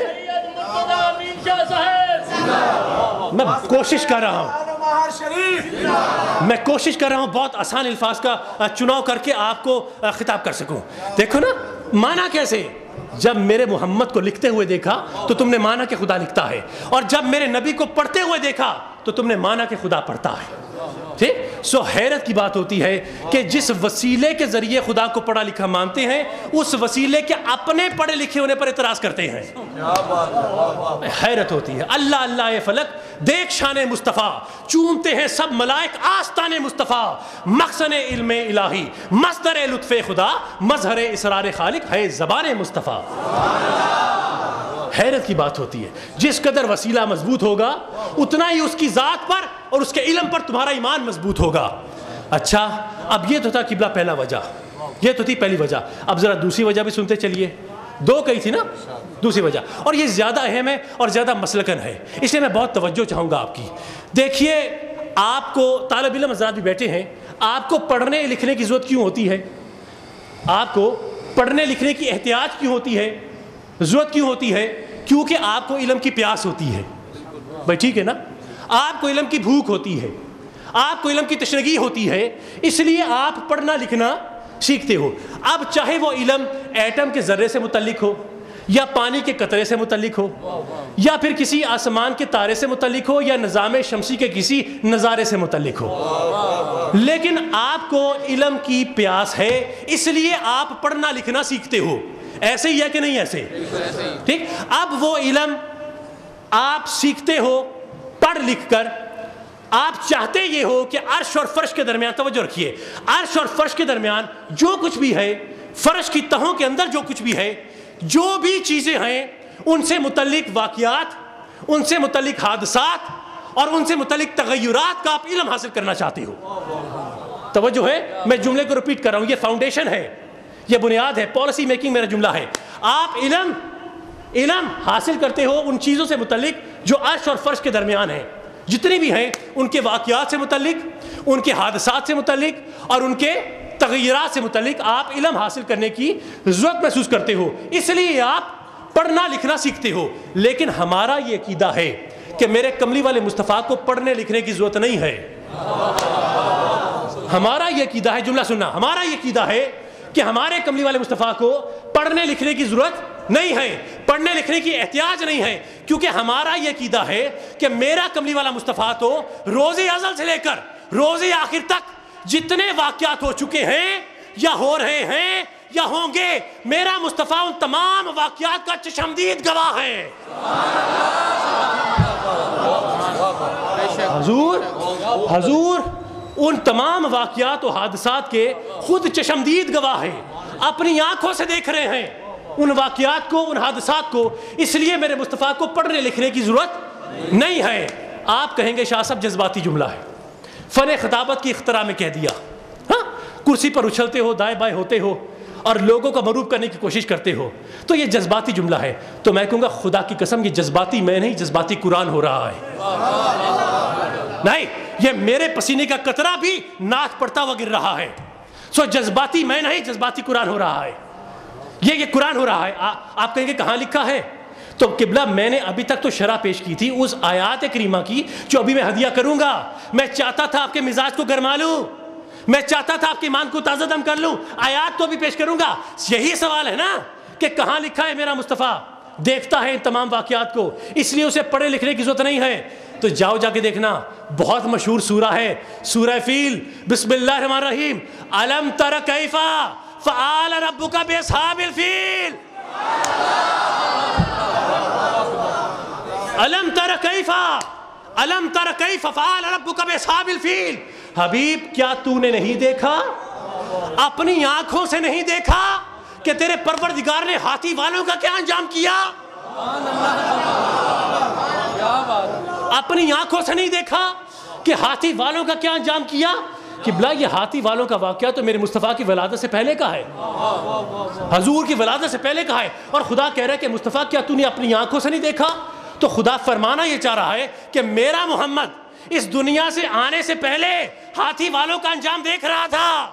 میں کوشش کر رہا ہوں بہت آسان الفاظ کا چناؤ کر کے آپ کو خطاب کر سکوں. دیکھو نا مانا کیسے، جب میرے محمد کو لکھتے ہوئے دیکھا تو تم نے مانا کہ خدا لکھتا ہے، اور جب میرے نبی کو پڑھتے ہوئے دیکھا تو تم نے مانا کہ خدا پڑھتا ہے. ٹھیک. سو حیرت کی بات ہوتی ہے کہ جس وسیلے کے ذریعے خدا کو پڑھا لکھا مانتے ہیں اس وسیلے کے اپنے پڑھے لکھے ہونے پر اعتراض کرتے ہیں. حیرت ہوتی ہے. اللہ اللہ فلک دیکھ شان مصطفیٰ، چومتے ہیں سب ملائک آستان مصطفیٰ، مخزن علم الہی، مصدر لطف خدا، مظہر اسرار خالق ہے زبان مصطفیٰ. حیرت کی بات ہوتی ہے. جس قدر وسیلہ مضبوط ہوگا اتنا ہی اس کی ذات پر اور اس کے علم پر تمہارا ایمان مضبوط ہوگا. اچھا اب یہ تو تھا قبلہ پہلا وجہ، یہ تو تھی پہلی وجہ. اب ذرا دوسری وجہ بھی سنتے چلیے. دو کہی تھی نا دوسری وجہ، اور یہ زیادہ اہم ہے اور زیادہ مسلکن ہے، اس لیے میں بہت توجہ چاہوں گا آپ کی. دیکھیے آپ کو طالب علم حضرات بھی بیٹھے ہیں، آپ کو پڑھنے لکھنے کی ضرورت کیوں ہوتی ہے؟ آپ کو پڑھنے لکھنے کی احتیاج کیوں ہوتی ہے، ضرورت کیوں ہوتی ہے؟ کیونکہ آپ کو علم کی پیاس ہوتی ہے. بھائی ٹھیک ہے نا، آپ کو علم کی بھوک ہوتی ہے، آپ کو علم کی تشنگی ہوتی ہے، اس لیے آپ پڑھنا لکھنا سیکھتے ہو. اب چاہے وہ علم ایٹم کے ذرے سے متعلق ہو، یا پانی کے قطرے سے متعلق ہو، یا پھر کسی آسمان کے تارے سے متعلق ہو، یا نظام شمسی کے کسی نظارے سے متعلق ہو، لیکن آپ کو علم کی پیاس ہے اس لیے آپ پڑھنا لکھنا سیکھتے ہو. ایسے ہی ہے کہ نہیں ایسے؟ ٹھیک. اب وہ علم آپ سیکھتے ہو پڑھ لکھ کر، آپ چاہتے یہ ہو کہ عرش اور فرش کے درمیان، توجہ رکھیے، عرش اور فرش کے درمیان جو کچھ بھی ہے، فرش کی تہوں کے اندر جو کچھ بھی ہے، جو بھی چیزیں ہیں ان سے متعلق واقعات، ان سے متعلق حادثات اور ان سے متعلق تغیرات کا آپ علم حاصل کرنا چاہتے ہو. توجہ ہے، میں جملے کو ریپیٹ کر رہا ہوں، یہ فاؤنڈیشن ہے، یہ بنیاد ہے، پالیسی میکنگ میرا جملہ ہے. آپ علم حاصل کرتے ہو ان چیزوں سے متعلق جو عرش اور فرش کے درمیان ہیں، جتنی بھی ہیں ان کے واقعات سے متعلق، ان کے حادثات سے متعلق اور ان کے تغیرات سے متعلق آپ علم حاصل کرنے کی ضرورت محسوس کرتے ہو، اس لیے آپ پڑھنا لکھنا سیکھتے ہو. لیکن ہمارا یہ عقیدہ ہے کہ میرے کملی والے مصطفیٰ کو پڑھنے لکھنے کی ضرورت نہیں ہے. ہمارا یہ عقیدہ ہے، جملہ سننا، ہمارا یہ عقیدہ ہے کہ ہمارے کملی والے مصطفیٰ کو پڑھنے لکھنے کی ضرورت نہیں ہے، پڑھنے لکھنے کی احتیاج نہیں ہے، کیونکہ ہمارا یہ عقیدہ ہے کہ میرا کملی والا مصطفیٰ تو روز ازل سے لے کر روز آخر تک جتنے واقعات ہو چکے ہیں یا ہو رہے ہیں یا ہوں گے، میرا مصطفیٰ ان تمام واقعات کا چشمدید گواہ ہے. حضور ان تمام واقعات و حادثات کے خود چشمدید گواہ ہیں، اپنی آنکھوں سے دیکھ رہے ہیں ان واقعات کو، ان حادثات کو. اس لیے میرے مصطفیٰ کو پڑھنے لکھنے کی ضرورت نہیں ہے. آپ کہیں گے شاہ صاحب جذباتی جملہ ہے، فن خطابت کی اختراع میں کہہ دیا. ہاں، کرسی پر اچھلتے ہو، دائیں بائیں ہوتے ہو اور لوگوں کو مروب کرنے کی کوشش کرتے ہو تو یہ جذباتی جملہ ہے. تو میں کہوں گا خدا کی قسم یہ جذباتی میں نہیں، جذباتی قرآن ہو رہا ہے. نہیں، یہ میرے پسینے کا قطرہ بھی ناک پڑتا ہوا گر رہا ہے. سو جذباتی میں نہیں، جذباتی قرآن ہو رہا ہے. یہ قرآن ہو رہا ہے. آپ کہیں گے کہاں لکھا ہے؟ تو قبلہ میں نے ابھی تک تو شرح پیش کی تھی اس آیات کریمہ کی جو ابھی میں ہدیہ کروں گا. میں چاہتا تھا آپ کے مزاج کو گرما لوں، میں چاہتا تھا آپ کے ایمان کو تازہ دم کر لوں. آیات تو بھی پیش کروں گا. یہی سوال ہے نا کہ کہاں لکھا ہے میرا مصطفیٰ دیکھتا ہے ان تمام واقعات کو، اس لیے اسے پڑھے لکھنے کی ضرورت نہیں ہے۔ تو جاؤ جا کے دیکھنا، بہت مشہور سورہ ہے سورہ فیل۔ بسم اللہ الرحمن الرحیم، الم تر کیف فعل ربک باصحاب الفیل، الم تر کیف فعل ربک باصحاب الفیل۔ حبیب کیا تو نے نہیں دیکھا، اپنی آنکھوں سے نہیں دیکھا کہ تیرے پروردگار نے ہاتھی والوں کا کیا انجام کیا؟ اپنی آنکھوں سے نہیں دیکھا کہ ہاتھی والوں کا کیا انجام کیا؟ کہ بلا یہ ہاتھی والوں کا واقعہ تو میرے مصطفیٰ کی ولادت سے پہلے کا ہے، حضور کی ولادت سے پہلے کا ہے، اور خدا کہہ رہا ہے کہ مصطفیٰ کیا تو نے اپنی آنکھوں سے نہیں دیکھا؟ تو خدا فرمانا یہ چاہ رہا ہے کہ میرا محمد اس دنیا سے آنے سے پہلے ہاتھی والوں کا انجام دیکھ رہا تھا۔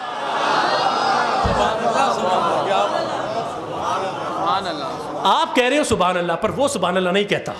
آپ کہہ رہے ہو سبحان اللہ، پر وہ سبحان اللہ نہیں کہتا،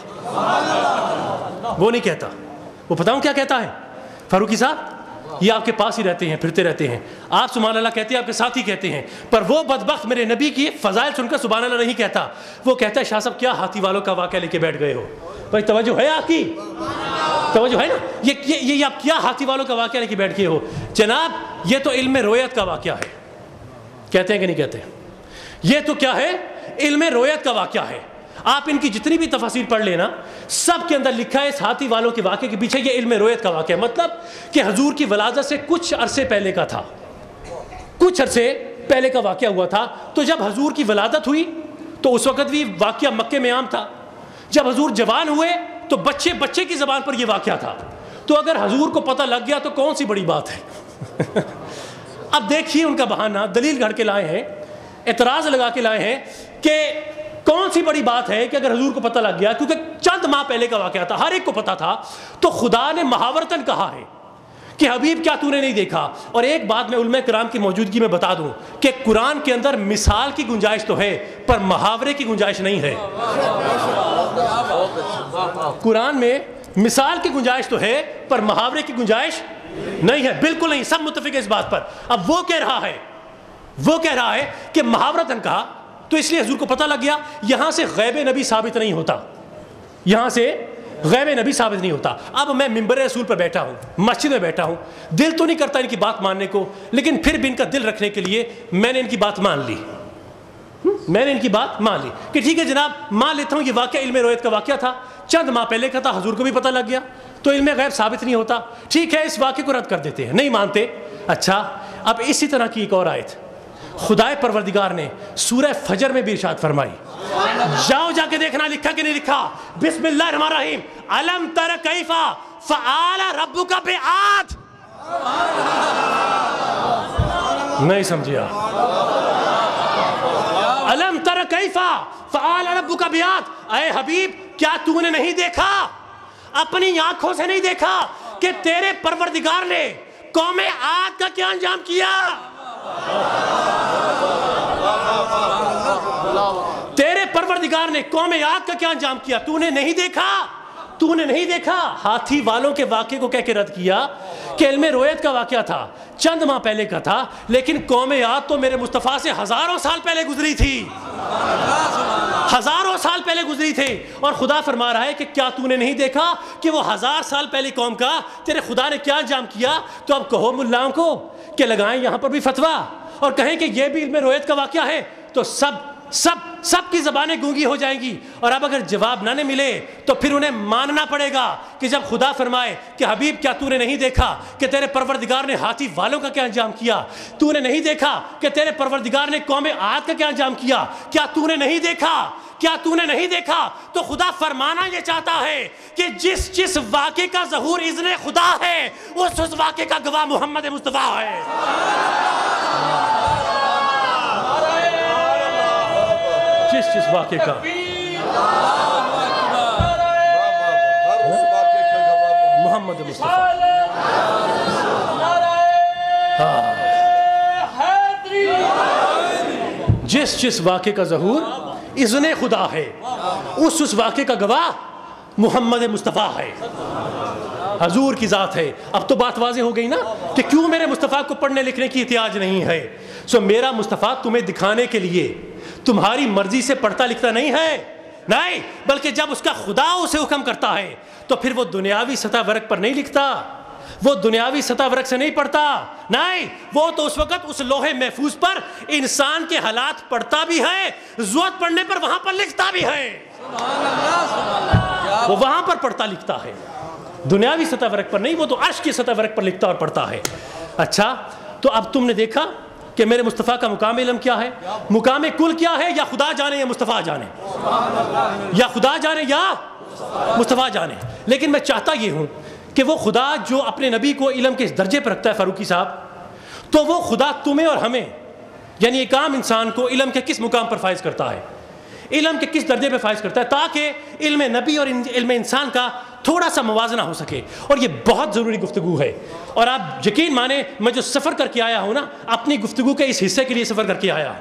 وہ نہیں کہتا۔ وہ بتاؤں کیا کہتا ہے فاروقی صاحب؟ یہ آپ کے پاس ہی رہتے ہیں، پھرتے رہتے ہیں، آپ سبحان اللہ کہتے ہیں، آپ کے ساتھ ہی کہتے ہیں، پر وہ بدبخت میرے نبی کی فضائل سن کر سبحان اللہ نہیں کہتا۔ وہ کہتا ہے شاہ صاحب کیا ہاتھی والوں کا واقعہ لے کے بیٹھ گئے ہو؟ بھائی توجہ ہے آپ کی؟ توجہ ہے نا؟ یہ آپ کیا ہاتھی والوں کا واقعہ لے کے بیٹھ گئے ہو؟ جناب یہ تو علم رویت کا واقعہ ہے، کہتے ہیں کہ نہیں کہتے؟ یہ تو کیا ہے؟ علم رویت کا واقعہ ہے۔ آپ ان کی جتنی بھی تفاسیر پڑھ لینا، سب کے اندر لکھا ہے اس ہاتھی والوں کے واقعے کے پیچھے یہ علم رویت کا واقعہ ہے، مطلب کہ حضور کی ولادت سے کچھ عرصے پہلے کا تھا، کچھ عرصے پہلے کا واقعہ ہوا تھا۔ تو جب حضور کی ولادت ہوئی تو اس وقت بھی واقعہ مکے میں عام تھا، جب حضور جوان ہوئے تو بچے کی زبان پر یہ واقعہ تھا۔ تو اگر حضور کو پتہ لگ گیا تو کون سی بڑی بات ہے؟ اب دیکھیے ان کا بہانہ، دلیل گھڑ کے لائے ہیں، اعتراض لگا کے لائے ہیں کہ کون سی بڑی بات ہے کہ اگر حضور کو پتہ لگ گیا، کیونکہ چند ماہ پہلے کا واقعہ تھا، ہر ایک کو پتہ تھا۔ تو خدا نے محاورتاً کہا ہے کہ حبیب کیا تو نے نہیں دیکھا؟ اور ایک بات میں علماء کرام کی موجودگی میں بتا دوں کہ قرآن کے اندر مثال کی گنجائش تو ہے پر محاورے کی گنجائش نہیں ہے۔ قرآن میں مثال کی گنجائش تو ہے پر محاورے کی گنجائش نہیں ہے، بالکل نہیں، سب متفق ہے اس بات پر۔ اب وہ کہہ رہا ہے کہ محاورتاً کہا تو اس لیے حضور کو پتہ لگ گیا۔ یہاں سے غیب نبی ثابت نہیں ہوتا، یہاں سے غیب نبی ثابت نہیں ہوتا۔ اب میں منبر رسول پر بیٹھا ہوں، مسجد میں بیٹھا ہوں، دل تو نہیں کرتا ان کی بات ماننے کو، لیکن پھر بھی ان کا دل رکھنے کے لیے میں نے ان کی بات مان لی، کہ ٹھیک ہے جناب مان لیتا ہوں یہ واقعہ علم رویت کا واقعہ تھا، چند ماہ پہلے کا تھا، حضور کو بھی پتہ لگ گیا، تو علم غیب ثابت نہیں ہوتا، ٹھیک ہے اس واقعے کو رد کر دیتے ہیں، نہیں مانتے۔ اچھا اب اسی طرح کی ایک اور آیت خدائے پروردگار نے سورہ فجر میں بھی ارشاد فرمائی، جاؤ جا کے دیکھنا لکھا کہ نہیں لکھا۔ بسم اللہ الرحمن الرحیم، الم تر کیف فعل ربک بعاد۔ نہیں سمجھیا؟ الم تر کیف فعل ربک بعاد، اے حبیب کیا تو نے نہیں دیکھا، اپنی آنکھوں سے نہیں دیکھا کہ تیرے پروردگار نے قوم عاد کا کیا انجام کیا؟ تیرے پروردگار نے قوم عاد کا کیا انجام کیا؟ تو نے نہیں دیکھا؟ ہاتھی والوں کے واقعے کو کہہ کے رد کیا کہ علم رویت کا واقعہ تھا، چند ماہ پہلے کا تھا، لیکن قوم عاد تو میرے مصطفیٰ سے ہزاروں سال پہلے گزری تھی، ہزاروں سال پہلے گزری تھے۔ اور خدا فرما رہا ہے کہ کیا تو نے نہیں دیکھا کہ وہ 1000 سال پہلے قوم کا تیرے خدا نے کیا انجام کیا؟ تو اب کہو ملاؤں کو کہ لگائیں یہاں پر بھی فتویٰ اور کہیں کہ یہ بھی علم رویت کا واقعہ ہے، تو سب کی زبانیں گونگی ہو جائیں گی۔ اور اب اگر جواب نہ ملے تو پھر انہیں ماننا پڑے گا کہ جب خدا فرمائے کہ حبیب کیا تو نے نہیں دیکھا کہ تیرے پروردگار نے ہاتھی والوں کا کیا انجام کیا؟ تو نے نہیں دیکھا کہ تیرے پروردگار نے قوم عاد کا کیا انجام کیا؟ کیا تو نے نہیں دیکھا؟ تو خدا فرمانا یہ چاہتا ہے کہ جس واقعے کا ظہور اذن خدا ہے اس واقعے کا گواہ محمد مصطفیٰ ہے۔ جس واقعے کا محمد مصطفیٰ، جس واقعے کا ظہور اذن خدا ہے اس واقعے کا گواہ محمد مصطفیٰ ہے، حضور کی ذات ہے۔ اب تو بات واضح ہو گئی نا کہ کیوں میرے مصطفیٰ کو پڑھنے لکھنے کی احتیاج نہیں ہے۔ میرا مصطفیٰ تمہیں دکھانے کے لیے تمہاری مرضی سے پڑھتا لکھتا نہیں ہے، نہیں، بلکہ جب اس کا خدا اسے حکم کرتا ہے تو پھر وہ دنیاوی سطح ورق پر نہیں لکھتا، وہ دنیاوی سطح ورق سے نہیں پڑھتا، نہیں، وہ تو اس وقت اس لوہے محفوظ پر انسان کے حالات پڑھتا بھی ہے، ضرورت پڑنے پر وہاں پر لکھتا بھی ہے، وہ وہاں پر پڑھتا لکھتا ہے، دنیاوی سطح ورق پر نہیں، وہ تو عرش کی سطح ورق پر لکھتا اور پڑھتا ہے۔ اچھا، تو اب تم نے دیکھا کہ میرے مصطفیٰ کا مقام علم کیا ہے، مقام کل کیا ہے، یا خدا جانے یا مصطفیٰ جانے، یا خدا جانے یا مصطفیٰ جانے۔ لیکن میں چاہتا یہ ہوں کہ وہ خدا جو اپنے نبی کو علم کے اس درجے پر رکھتا ہے فاروقی صاحب، تو وہ خدا تمہیں اور ہمیں، یعنی ایک عام انسان کو علم کے کس مقام پر فائز کرتا ہے، علم کے کس درجے پہ فائز کرتا ہے، تاکہ علم نبی اور علم انسان کا تھوڑا سا موازنہ ہو سکے۔ اور یہ بہت ضروری گفتگو ہے، اور آپ یقین مانیں میں جو سفر کر کے آیا ہوں نا، اپنی گفتگو کے اس حصے کے لیے سفر کر کے آیا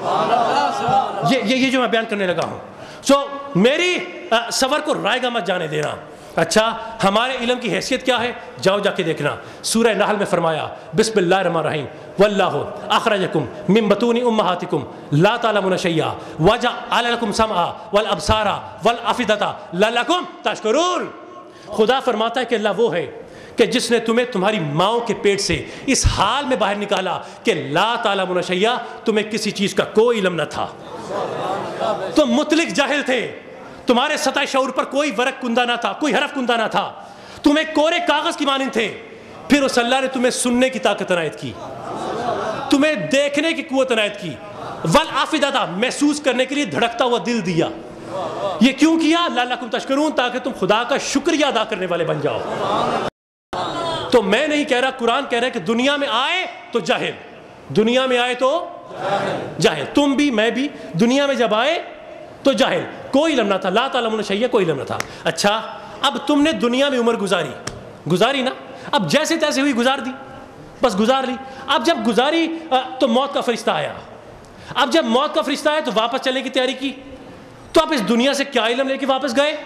ہوں، یہ جو میں بیان کرنے لگا ہوں، میری سفر کو رائے گاہ مت جانے دینا۔ اچھا، ہمارے علم کی حیثیت کیا ہے، جاؤ جا کے دیکھنا، سورہ نحل میں فرمایا بسم اللہ الرحمن الرحیم واللہ اخرجکم من بطون امہاتکم لا تعلمون شیئا وجعل لکم السمع والابصار والافئدۃ لعلکم تشکرون۔ خدا فرماتا ہے کہ اللہ وہ ہے کہ جس نے تمہیں تمہاری ماؤں کے پیٹ سے اس حال میں باہر نکالا کہ لا تعلمون شیئا، تمہیں کسی چیز کا کوئی علم نہ تھا، تم مطلق جاہل تھے، تمہارے سطح شعور پر کوئی ورق کندہ نہ تھا، کوئی حرف کندہ نہ تھا، تمہیں کورے کاغذ کی مانند تھے، پھر اس اللہ نے تمہیں سننے کی طاقت عنایت کی، تمہیں دیکھنے کی قوت عنایت کی، والافئدۃ، محسوس کرنے کے لیے دھڑکتا ہوا دل دیا۔ یہ کیوں کیا؟ لعلکم تشکرون، تاکہ تم خدا کا شکریہ ادا کرنے والے بن جاؤ۔ تو میں نہیں کہہ رہا، قرآن کہہ رہا ہے کہ دنیا میں آئے تو جاہل، دنیا میں آئے تو جاہل، تم بھی میں بھی دنیا میں جب آئے تو جاہل، کوئی علم نہ تھا، لا تعلمون شیئا، کوئی علم نہ تھا۔ اچھا، اب تم نے دنیا میں عمر گزاری نا، اب جیسے تیسے ہوئی گزار دی، بس گزار لی۔ اب جب گزاری تو موت کا فرشتہ آیا، اب جب موت کا فرشتہ آیا تو واپس چلنے کی تیاری کی، تو آپ اس دنیا سے کیا علم لے کے واپس گئے؟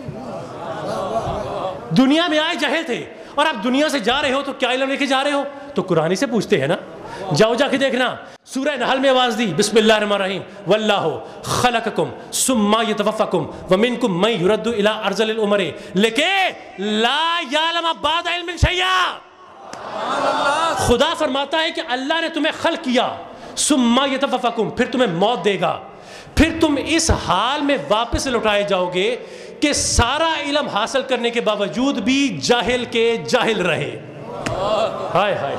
دنیا میں آئے جاہل تھے، اور آپ دنیا سے جا رہے ہو تو کیا علم لے کے جا رہے ہو؟ تو قرآن ہی سے پوچھتے ہیں نا، جاؤ جا کے دیکھنا، سورہ نحل میں آواز دی بسم اللہ الرحمن الرحیم واللہ خلقکم ثم یتوفاکم ومنکم من یرد الی ارذل العمر لکہ لا یعلم بعد علم شیئا۔ خدا فرماتا ہے کہ اللہ نے تمہیں خلق کیا، ثم یتوفاکم، پھر تمہیں موت دے گا، پھر تم اس حال میں واپس لوٹائے جاؤ گے کہ سارا علم حاصل کرنے کے باوجود بھی جاہل کے جاہل رہے۔ ہائے ہائے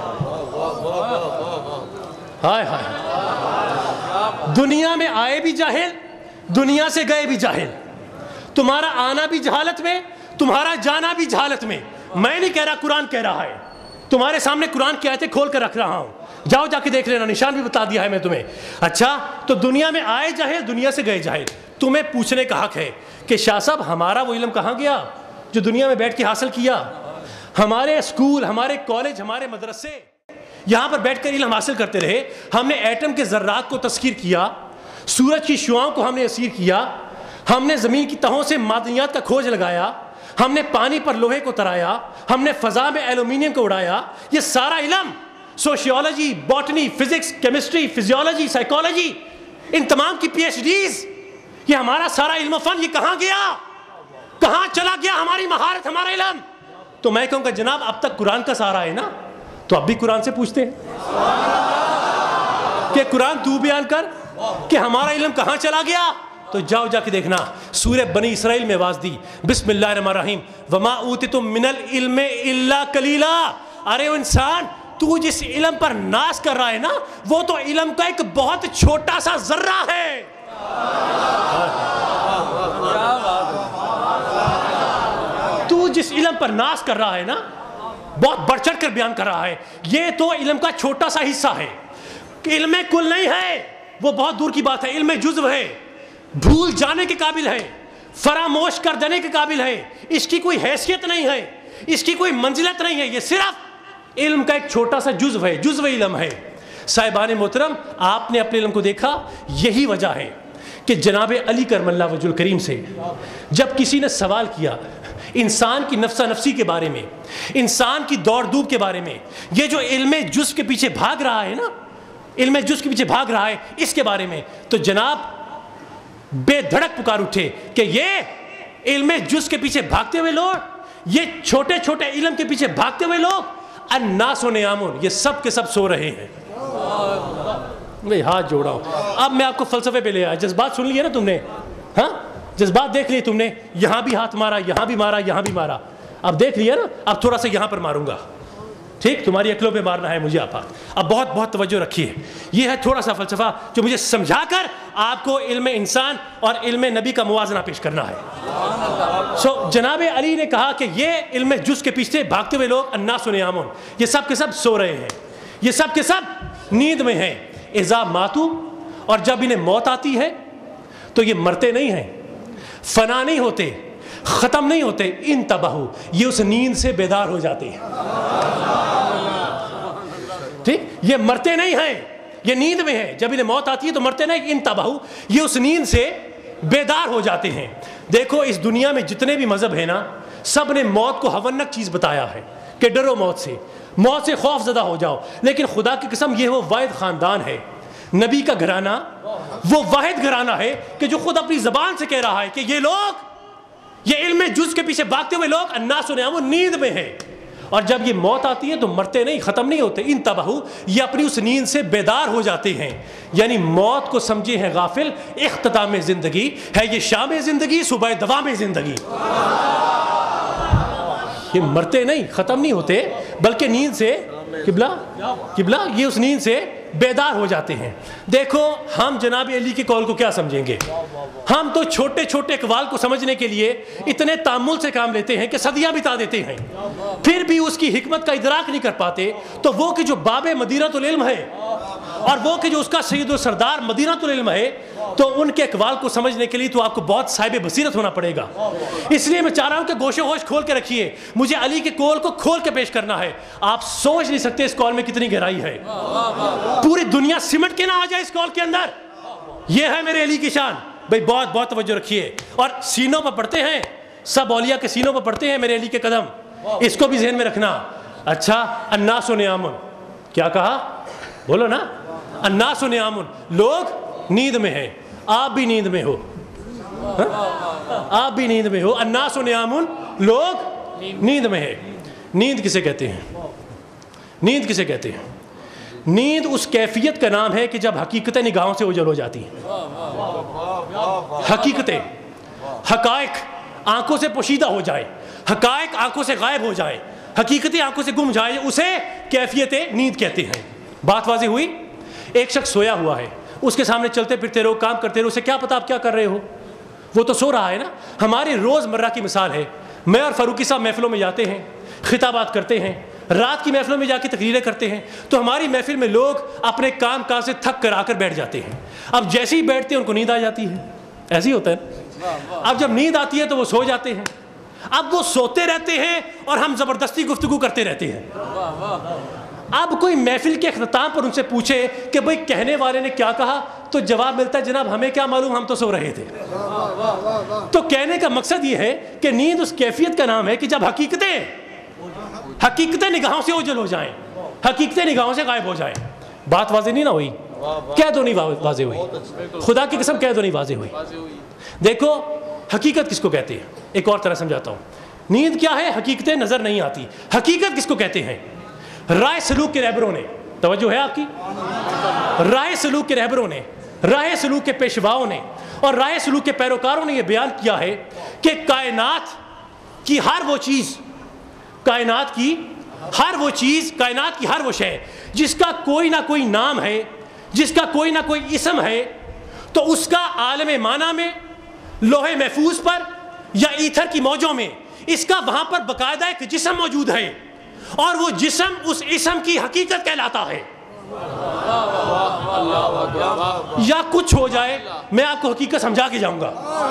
ہائے ہائے، دنیا میں آئے بھی جاہل، دنیا سے گئے بھی جاہل، تمہارا آنا بھی جہالت میں، تمہارا جانا بھی جہالت میں۔ میں نہیں کہہ رہا، قرآن کہہ رہا ہے، تمہارے سامنے قرآن کی آیتیں کھول کر رکھ رہا ہوں، جاؤ جا کے دیکھ لینا، نشان بھی بتا دیا ہے میں تمہیں۔ اچھا، تو دنیا میں آئے جاہل، دنیا سے گئے جاہل، تمہیں پوچھنے کا حق ہے کہ شاہ صاحب ہمارا وہ علم کہاں گیا جو دنیا میں بیٹھ کے حاصل کیا؟ ہمارے اسکول، ہمارے کالج، ہمارے مدرسے، یہاں پر بیٹھ کر علم حاصل کرتے رہے، ہم نے ایٹم کے ذرات کو تذکیر کیا، سورج کی شعاؤں کو ہم نے اسیر کیا، ہم نے زمین کی تہوں سے معدنیات کا کھوج لگایا، ہم نے پانی پر لوہے کو ترایا، ہم نے فضا میں ایلومینیم کو اڑایا۔ یہ سارا علم، sociology, botany, physics, chemistry, physiology, psychology, ان تمام کی پی ایچ ڈیز، یہ ہمارا سارا علم و فن یہ کہاں گیا؟ کہاں چلا گیا ہماری مہارت، ہمارا علم؟ تو میں کہوں گا جناب اب تک قرآن کا سہارا ہے نا، تو اب بھی قرآن سے پوچھتے ہیں کہ قرآن تو بیان کر کہ ہمارا علم کہاں چلا گیا۔ تو جاؤ جا کے دیکھنا، سورہ بنی اسرائیل میں آواز دی بسم اللہ الرحمن الرحیم وما اوتیتم من العلم الا قلیلا۔ ارے انسان، تو جس علم پر ناز کر رہا ہے نا، وہ تو علم کا ایک بہت چھوٹا سا ذرہ ہے۔ تو جس علم پر ناز کر رہا ہے نا، بہت بڑھ چڑھ کر بیان کر رہا ہے، یہ تو علم کا چھوٹا سا حصہ ہے، علم کل نہیں ہے، وہ بہت دور کی بات ہے، علم جزو ہے، بھول جانے کے قابل ہے، فراموش کر دینے کے قابل ہے، اس کی کوئی حیثیت نہیں ہے، اس کی کوئی منزلت نہیں ہے، یہ صرف علم کا ایک چھوٹا سا جزو ہے، جزو علم ہے۔ صاحبان محترم، آپ نے اپنے علم کو دیکھا، یہی وجہ ہے کہ جناب علی کرم اللہ وجہ الکریم سے جب کسی نے سوال کیا انسان کی نفسہ نفسی کے بارے میں، انسان کی دوڑ دھوپ کے بارے میں، یہ جو علم جز کے پیچھے بھاگ رہا ہے نا، علم جز کے پیچھے بھاگ رہا ہے، اس کے بارے میں، تو جناب بے دھڑک پکار اٹھے کہ یہ علم جز کے پیچھے بھاگتے ہوئے لوگ، یہ چھوٹے چھوٹے علم کے پیچھے بھاگتے ہوئے لوگ، الناس نیامون، یہ سب کے سب سو رہے ہیں۔ میں ہاتھ جوڑا ہوں۔ اب میں آپ کو فلسفے پہ لے آیا، جذبات سن لیے نا تم نے، ہاں جذبات دیکھ لیے تم نے، یہاں بھی ہاتھ مارا، یہاں بھی مارا، یہاں بھی مارا، اب دیکھ لیا نا، اب تھوڑا سا یہاں پر ماروں گا، ٹھیک، تمہاری عقلوں پہ مارنا ہے مجھے آپ، اب بہت بہت توجہ رکھیے۔ یہ ہے تھوڑا سا فلسفہ جو مجھے سمجھا کر آپ کو علم انسان اور علم نبی کا موازنہ پیش کرنا ہے۔ جناب علی نے کہا کہ یہ علم جز کے پیچھے بھاگتے ہوئے لوگ الناس نیامون، یہ سب کے سب سو رہے ہیں، یہ سب کے سب نیند میں ہیں۔ اذا ماتو، اور جب انہیں موت آتی ہے تو یہ مرتے نہیں ہیں، فنا نہیں ہوتے، ختم نہیں ہوتے، انتبہو، یہ اس نیند سے بیدار ہو جاتے ہیں، ٹھیک، یہ مرتے نہیں ہیں، یہ نیند میں ہیں، جب انہیں موت آتی ہے تو مرتے نہیں، انتبہو، یہ اس نیند سے بیدار ہو جاتے ہیں۔ دیکھو اس دنیا میں جتنے بھی مذہب ہیں نا، سب نے موت کو ہونک چیز بتایا ہے کہ ڈرو موت سے، موت سے خوف زدہ ہو جاؤ، لیکن خدا کی قسم یہ وہ واحد خاندان ہے، نبی کا گھرانہ وہ واحد گھرانہ ہے کہ جو خود اپنی زبان سے کہہ رہا ہے کہ یہ لوگ، یہ علم جز کے پیچھے بھاگتے ہوئے لوگ الناس نیامون، نیند میں ہیں، اور جب یہ موت آتی ہے تو مرتے نہیں، ختم نہیں ہوتے، انتبہو، یہ اپنی اس نیند سے بیدار ہو جاتے ہیں۔ یعنی موت کو سمجھے ہیں غافل، اختتام زندگی ہے یہ شام زندگی، صبح دوام زندگی۔ یہ مرتے نہیں، ختم نہیں ہوتے، بلکہ نیند سے قبلہ یہ اس نیند سے بیدار ہو جاتے ہیں۔ دیکھو ہم جناب علی کے قول کو کیا سمجھیں گے؟ ہم تو چھوٹے چھوٹے اقوال کو سمجھنے کے لیے اتنے تامل سے کام لیتے ہیں کہ صدیاں بتا دیتے ہیں، پھر بھی اس کی حکمت کا ادراک نہیں کر پاتے۔ تو وہ کہ جو باب مدینۃ العلم ہے اور وہ کہ جو اس کا سید و سردار مدینۃ العلم ہے، تو ان کے اقوال کو سمجھنے کے لیے تو آپ کو بہت صاحب بصیرت ہونا پڑے گا۔ اس لیے میں چاہ رہا ہوں کہ گوشے ہوش کھول کے رکھیے، مجھے علی کے قول کو کھول کے پیش کرنا ہے۔ آپ سوچ نہیں سکتے اس قول میں کتنی گہرائی ہے، پوری دنیا سمٹ کے نہ آ جائے اس قول کے اندر۔ یہ ہے میرے علی کی شان، بھئی بہت بہت توجہ رکھیے، اور سینوں پر پڑھتے ہیں، سب اولیاء کے سینوں پر پڑھتے ہیں میرے علی کے قدم، اس کو بھی ذہن میں رکھنا۔ اچھا، الناس نیامون، کیا کہا؟ بولو نا، الناس نیامون، لوگ نیند میں ہیں، آپ بھی نیند میں ہو، آپ بھی نیند میں ہو، الناس نیامون، لوگ نیند میں ہیں۔ نیند کسے کہتے ہیں؟ نیند کسے کہتے ہیں؟ نیند اس کیفیت کا نام ہے کہ جب حقیقتیں نگاہوں سے اوجھل ہو جاتی ہیں، حقیقتیں، حقائق آنکھوں سے پوشیدہ ہو جائے، حقائق آنکھوں سے غائب ہو جائے، حقیقتیں آنکھوں سے گم جائے، اسے کیفیت نیند کہتے ہیں۔ بات واضح ہوئی؟ ایک شخص سویا ہوا ہے، اس کے سامنے چلتے پھرتے رہو، کام کرتے رہو، اسے کیا پتا آپ کیا کر رہے ہو، وہ تو سو رہا ہے نا۔ ہماری روز مرہ کی مثال ہے، میں اور فاروقی صاحب محفلوں میں جاتے ہیں، خطابات کرتے ہیں، رات کی محفلوں میں جا کے تقریریں کرتے ہیں، تو ہماری محفل میں لوگ اپنے کام کاج سے تھک کر آ کر بیٹھ جاتے ہیں۔ اب جیسے ہی بیٹھتے ہیں ان کو نیند آ جاتی ہے، ایسے ہی ہوتا ہے نا۔ اب جب نیند آتی ہے تو وہ سو جاتے ہیں، اب وہ سوتے رہتے ہیں اور ہم زبردستی گفتگو کرتے رہتے ہیں۔ اب کوئی محفل کے اختتام پر ان سے پوچھے کہ بھئی کہنے والے نے کیا کہا، تو جواب ملتا ہے جناب ہمیں کیا معلوم، ہم تو سو رہے تھے۔ تو کہنے کا مقصد یہ ہے کہ نیند اس کیفیت کا نام ہے کہ جب حقیقتیں نگاہوں سے اوجھل ہو جائیں، حقیقتیں نگاہوں سے غائب ہو جائیں۔ بات واضح نہیں نہ ہوئی؟ کہہ دو نہیں واضح ہوئی، خدا کی قسم کہہ دو نہیں واضح ہوئی۔ دیکھو حقیقت کس کو کہتے ہیں، ایک اور طرح سمجھاتا ہوں۔ نیند کیا ہے؟ حقیقتیں نظر نہیں آتی۔ حقیقت کس کو کہتے ہیں؟ رائے سلوک کے رہبروں نے، توجہ ہے آپ کی، رائے سلوک کے رہبروں نے، رائے سلوک کے پیشواؤں نے اور رائے سلوک کے پیروکاروں نے یہ بیان کیا ہے کہ کائنات کی ہر وہ چیز، کائنات کی ہر وہ شے جس کا کوئی نہ کوئی نام ہے، جس کا کوئی نہ کوئی اسم ہے، تو اس کا عالم معنی میں، لوح محفوظ پر یا ایتھر کی موجوں میں اس کا وہاں پر باقاعدہ ایک جسم موجود ہے، اور وہ جسم اس اسم کی حقیقت کہلاتا ہے۔ یا کچھ ہو جائے، میں آپ کو حقیقت سمجھا کے جاؤں گا،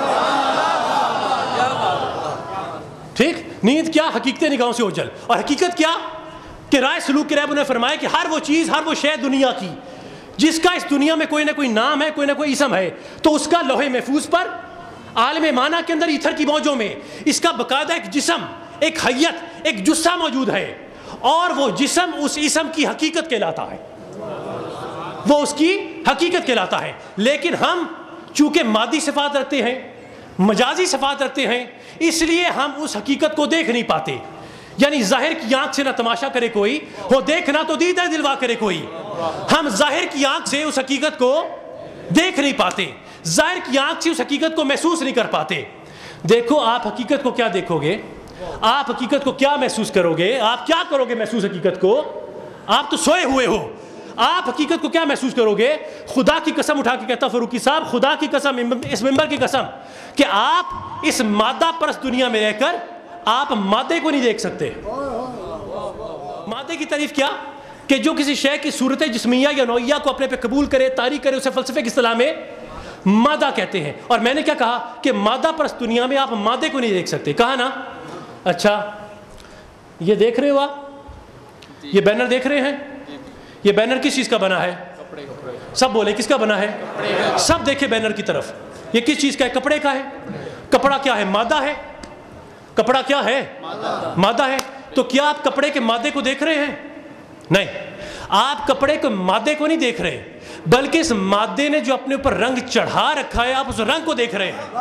ٹھیک؟ نیند کیا؟ حقیقتیں نگاہوں سے اوجھل، اور حقیقت کیا کہ رائے سلوک کے رہبروں نے فرمایا کہ ہر وہ چیز، ہر وہ شے دنیا کی جس کا اس دنیا میں کوئی نہ کوئی نام ہے، کوئی نہ کوئی اسم ہے، تو اس کا لوح محفوظ پر، عالم معنی کے اندر، ایتھر کی موجوں میں اس کا باقاعدہ ایک جسم، ایک حیت، ایک جثہ موجود ہے، اور وہ جسم اس اسم کی حقیقت کہلاتا ہے، وہ اس کی حقیقت کہلاتا ہے۔ لیکن ہم چونکہ مادی صفات رکھتے ہیں، مجازی صفات رکھتے ہیں، اس لیے ہم اس حقیقت کو دیکھ نہیں پاتے. یعنی ظاہر کی آنکھ سے نہ تماشا کرے کوئی ہو، دیکھنا تو دیدہ دلوا کرے کوئی. ہم ظاہر کی آنکھ سے اس حقیقت کو دیکھ نہیں پاتے، ظاہر کی آنکھ سے اس حقیقت کو محسوس نہیں کر پاتے. دیکھو آپ حقیقت کو کیا دیکھو گے، آپ حقیقت کو کیا محسوس کرو گے، آپ کیا کرو گے محسوس حقیقت کو؟ آپ تو سوئے ہوئے ہو. آپ حقیقت کو کیا محسوس کرو گے؟ خدا کی قسم اٹھا کے کہتا فاروقی صاحب، خدا کی قسم، اس ممبر کی قسم، کہ آپ اس مادہ پرست دنیا میں رہ کر آپ مادے کو نہیں دیکھ سکتے. مادے کی تعریف کیا؟ کہ جو کسی شے کی صورت جسمیہ یا نوعیہ کو اپنے پہ قبول کرے، طاری کرے، اسے فلسفے کی اصطلاح میں مادہ کہتے ہیں. اور میں نے کیا کہا کہ مادہ پرست دنیا میں آپ مادے کو نہیں دیکھ سکتے. کہا نا؟ اچھا یہ دیکھ رہے ہو آپ، یہ بینر دیکھ رہے ہیں؟ یہ بینر کس چیز کا بنا ہے؟ سب بولے کس کا بنا ہے؟ سب دیکھے بینر کی طرف. یہ کس چیز کا ہے؟ کپڑے کا ہے. کپڑا کیا ہے؟ مادہ ہے. کپڑا کیا ہے؟ مادہ ہے. تو کیا آپ کپڑے کے مادے کو دیکھ رہے ہیں؟ نہیں، آپ کپڑے کے مادے کو نہیں دیکھ رہے، بلکہ اس مادے نے جو اپنے اوپر رنگ چڑھا رکھا ہے آپ اس رنگ کو دیکھ رہے ہیں.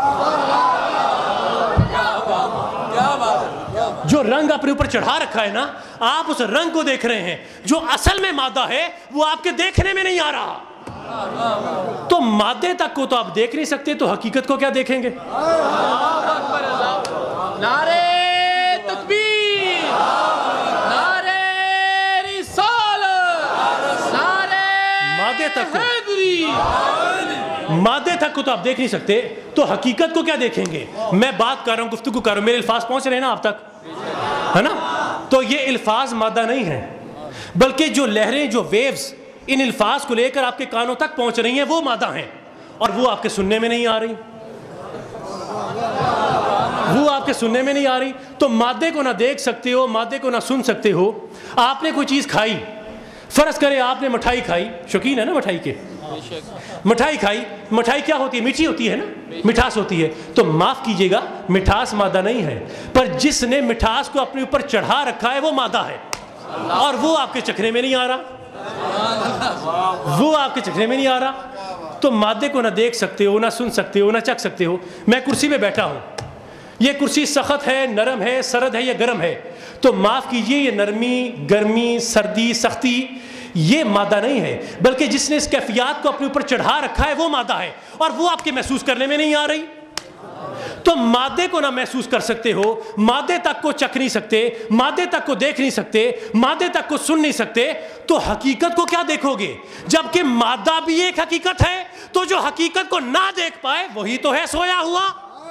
جو رنگ اپنے اوپر چڑھا رکھا ہے نا، آپ اس رنگ کو دیکھ رہے ہیں. جو اصل میں مادہ ہے وہ آپ کے دیکھنے میں نہیں آ رہا. تو مادے تک کو تو آپ دیکھ نہیں سکتے، تو حقیقت کو کیا دیکھیں گے؟ نعرہ تکبیر، نعرہ رسالت، نعرہ حیدری. مادے تک کو تو آپ دیکھ نہیں سکتے، تو حقیقت کو کیا دیکھیں گے؟ میں بات کر رہا ہوں، گفتگو کر رہا ہوں، میرے الفاظ پہنچ رہے ہیں نا آپ تک، ہے نا؟ تو یہ الفاظ مادہ نہیں ہیں، بلکہ جو لہریں، جو ویوز ان الفاظ کو لے کر آپ کے کانوں تک پہنچ رہی ہیں وہ مادہ ہیں، اور وہ آپ کے سننے میں نہیں آ رہی. وہ آپ کے سننے میں نہیں آ رہی. تو مادے کو نہ دیکھ سکتے ہو، مادے کو نہ سن سکتے ہو. آپ نے کوئی چیز کھائی، فرض کرے آپ نے مٹھائی کھائی، شوقین ہے نا مٹھائی کے؟ مٹھائی کھائی. مٹھائی کیا ہوتی ہے؟ میٹھی ہوتی ہے نا، مٹھاس ہوتی ہے. تو معاف کیجئے گا، مٹھاس مادہ نہیں ہے، پر جس نے مٹھاس کو اپنے اوپر چڑھا رکھا ہے وہ مادہ ہے، اور وہ آپ کے چکھنے میں نہیں آ رہا. وہ آپ کے چکھنے میں نہیں آ رہا. تو مادے کو نہ دیکھ سکتے ہو، نہ سن سکتے ہو، نہ چکھ سکتے ہو. میں کرسی پہ بیٹھا ہوں، یہ کرسی سخت ہے، نرم ہے، سرد ہے یا گرم ہے؟ تو معاف کیجئے، یہ نرمی، گرمی، سردی، سختی یہ مادہ نہیں ہے، بلکہ جس نے اس کیفیات کو اپنے اوپر چڑھا رکھا ہے وہ مادہ ہے، اور وہ آپ کے محسوس کرنے میں نہیں آ رہی. تو مادے کو نہ محسوس کر سکتے ہو، مادے تک کو چکھ نہیں سکتے، مادے تک کو دیکھ نہیں سکتے، مادے تک کو سن نہیں سکتے، تو حقیقت کو کیا دیکھو گے؟ جبکہ مادہ بھی ایک حقیقت ہے، تو جو حقیقت کو نہ دیکھ پائے وہی تو ہے سویا ہوا.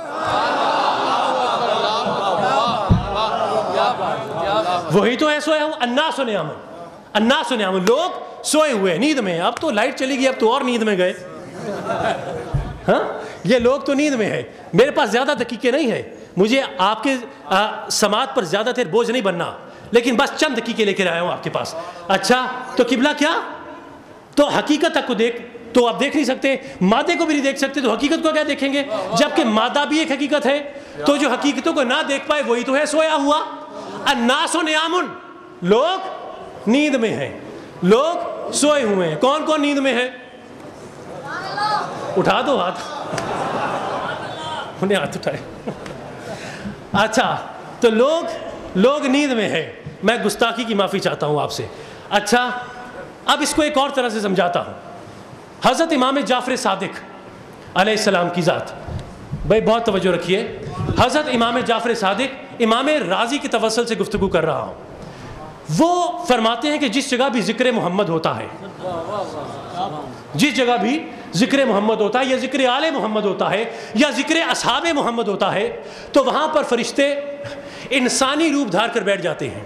وہی تو ہے سویا ہوا. الناس نیام، الناس نیام، لوگ سوئے ہوئے، نیند میں. اب تو لائٹ چلی گئی، اب تو اور نیند میں گئے. ہاں، یہ لوگ تو نیند میں ہے. میرے پاس زیادہ دقیقے نہیں ہے، مجھے آپ کے سماعت پر زیادہ دیر بوجھ نہیں بننا، لیکن بس چند دقیقے لے کر آیا ہوں آپ کے پاس. اچھا، تو قبلہ کیا؟ تو حقیقت تک کو دیکھ تو آپ دیکھ نہیں سکتے، مادے کو بھی نہیں دیکھ سکتے، تو حقیقت کو کیا دیکھیں گے؟ جبکہ مادہ بھی ایک حقیقت ہے، تو جو حقیقتوں کو نہ دیکھ پائے وہی تو ہے سویا ہوا. الناس نیام، لوگ نیند میں ہیں، لوگ سوئے ہوئے ہیں. کون کون نیند میں ہے؟ اٹھا دو ہاتھ، انہیں ہاتھ اٹھائے. اچھا، تو لوگ نیند میں ہے. میں گستاخی کی معافی چاہتا ہوں آپ سے. اچھا، اب اس کو ایک اور طرح سے سمجھاتا ہوں. حضرت امام جعفر صادق علیہ السلام کی ذات، بھائی بہت توجہ رکھیے. حضرت امام جعفر صادق، امام رازی کی توسل سے گفتگو کر رہا ہوں. وہ فرماتے ہیں کہ جس جگہ بھی ذکر محمد ہوتا ہے، جس جگہ بھی ذکر محمد ہوتا ہے، یا ذکر آل محمد ہوتا ہے، یا ذکر اصحاب محمد ہوتا ہے، تو وہاں پر فرشتے انسانی روپ دھار کر بیٹھ جاتے ہیں.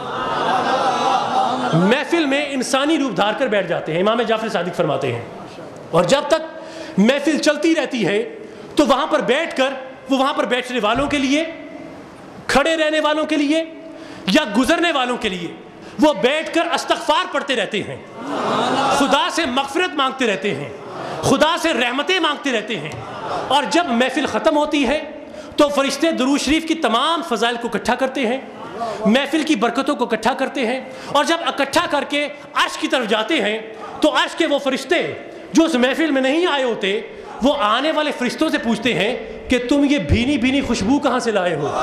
محفل میں انسانی روپ دھار کر بیٹھ جاتے ہیں. امام جعفر صادق فرماتے ہیں، اور جب تک محفل چلتی رہتی ہے تو وہاں پر بیٹھ کر وہ وہاں پر بیٹھنے والوں کے لیے، کھڑے رہنے والوں کے لیے، یا گزرنے والوں کے لیے وہ بیٹھ کر استغفار پڑھتے رہتے ہیں، خدا سے مغفرت مانگتے رہتے ہیں، خدا سے رحمتیں مانگتے رہتے ہیں. اور جب محفل ختم ہوتی ہے تو فرشتے درود شریف کی تمام فضائل کو اکٹھا کرتے ہیں، محفل کی برکتوں کو اکٹھا کرتے ہیں، اور جب اکٹھا کر کے عرش کی طرف جاتے ہیں تو عرش کے وہ فرشتے جو اس محفل میں نہیں آئے ہوتے وہ آنے والے فرشتوں سے پوچھتے ہیں کہ تم یہ بھینی بھینی خوشبو کہاں سے لائے ہو؟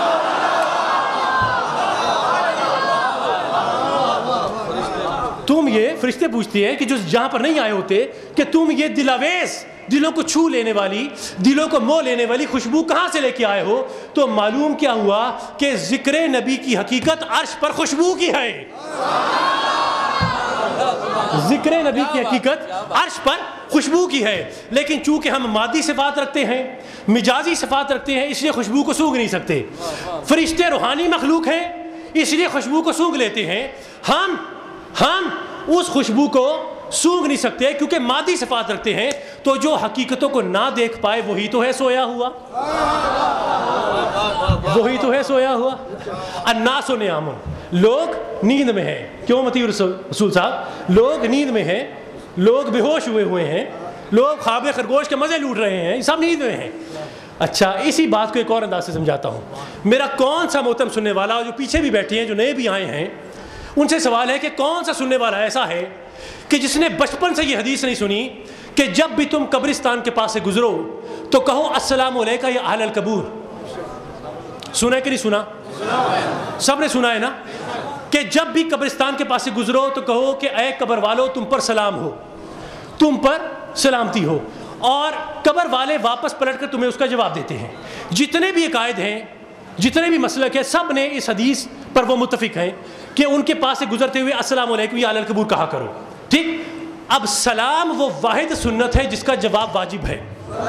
تم یہ فرشتے پوچھتے ہیں کہ جو جہاں پر نہیں آئے ہوتے کہ تم یہ دلاویز، دلوں کو چھو لینے والی، دلوں کو مو لینے والی خوشبو کہاں سے لے کے آئے ہو؟ تو معلوم کیا ہوا کہ ذکر نبی کی حقیقت عرش پر خوشبو کی ہے. ذکر نبی کی حقیقت عرش پر خوشبو کی ہے، لیکن چونکہ ہم مادی صفات رکھتے ہیں، مجازی صفات رکھتے ہیں، اس لیے خوشبو کو سونگھ نہیں سکتے. فرشتے روحانی مخلوق ہیں، اس لیے خوشبو کو سونگھ لیتے ہیں. ہم اس خوشبو کو سونگھ نہیں سکتے کیونکہ مادی صفات رکھتے ہیں. تو جو حقیقتوں کو نہ دیکھ پائے وہی تو ہے سویا ہوا، وہی تو ہے سویا ہوا. الناس نیام، لوگ نیند میں ہیں. کیوں متی رسول صاحب؟ لوگ نیند میں ہیں، لوگ بے ہوش ہوئے ہیں، لوگ خواب خرگوش کے مزے لوٹ رہے ہیں، سب نیند میں ہیں. اچھا، اسی بات کو ایک اور انداز سے سمجھاتا ہوں. میرا کون سا محترم سننے والا جو پیچھے بھی بیٹھے ہیں، جو نئے بھی آئے ہیں، ان سے سوال ہے کہ کون سا سننے والا ایسا ہے کہ جس نے بچپن سے یہ حدیث نہیں سنی کہ جب بھی تم قبرستان کے پاس سے گزرو تو کہو السلام علیکہ یا اہل القبور؟ سنا ہے کہ نہیں سنا؟ سب نے سنا ہے نا کہ جب بھی قبرستان کے پاس سے گزرو تو کہو کہ اے قبر والو تم پر سلام ہو، تم پر سلامتی ہو. اور قبر والے واپس پلٹ کر تمہیں اس کا جواب دیتے ہیں. جتنے بھی عقائد ہیں، جتنے بھی مسلک ہیں، سب نے اس حدیث پر وہ متفق ہیں کہ ان کے پاس سے گزرتے ہوئے السلام علیکم یا اہل القبور کہا کرو. ٹھیک. اب سلام وہ واحد سنت ہے جس کا جواب واجب ہے.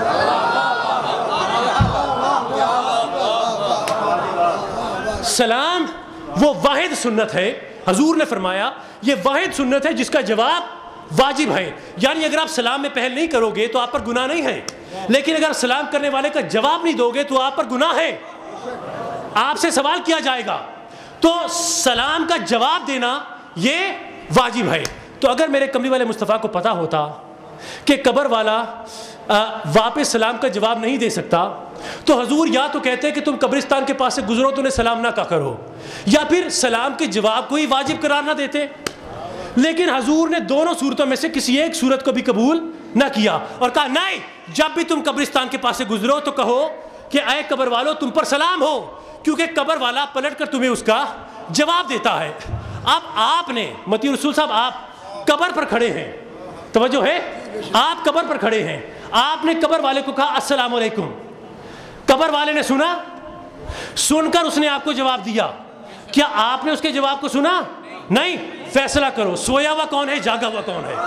سلام وہ واحد سنت ہے، حضور نے فرمایا یہ واحد سنت ہے جس کا جواب واجب ہے. یعنی اگر آپ سلام میں پہل نہیں کرو گے تو آپ پر گناہ نہیں ہے، لیکن اگر سلام کرنے والے کا جواب نہیں دو گے تو آپ پر گناہ ہے. آپ سے سوال کیا جائے گا، تو سلام کا جواب دینا یہ واجب ہے. تو اگر میرے کملی والے مصطفیٰ کو پتہ ہوتا کہ قبر والا واپس سلام کا جواب نہیں دے سکتا تو حضور یا تو کہتے کہ تم قبرستان کے پاس سے گزرو تو انہیں سلام نہ کہا کرو، یا پھر سلام کے جواب کو ہی واجب قرار نہ دیتے. لیکن حضور نے دونوں صورتوں میں سے کسی ایک صورت کو بھی قبول نہ کیا اور کہا نہیں، جب بھی تم قبرستان کے پاس سے گزرو تو کہو کہ اے قبر والو تم پر سلام ہو، کیونکہ قبر والا پلٹ کر تمہیں اس کا جواب دیتا ہے. اب آپ نے متی رسول صاحب، آپ قبر پر کھڑے ہیں، توجہ ہے، آپ قبر پر کھڑے ہیں، آپ نے قبر والے کو کہا السلام علیکم. قبر والے نے سنا، سن کر اس نے آپ کو جواب دیا. کیا آپ نے اس کے جواب کو سنا؟ نہیں. فیصلہ کرو، سویا ہوا کون ہے، جاگا ہوا کون ہے؟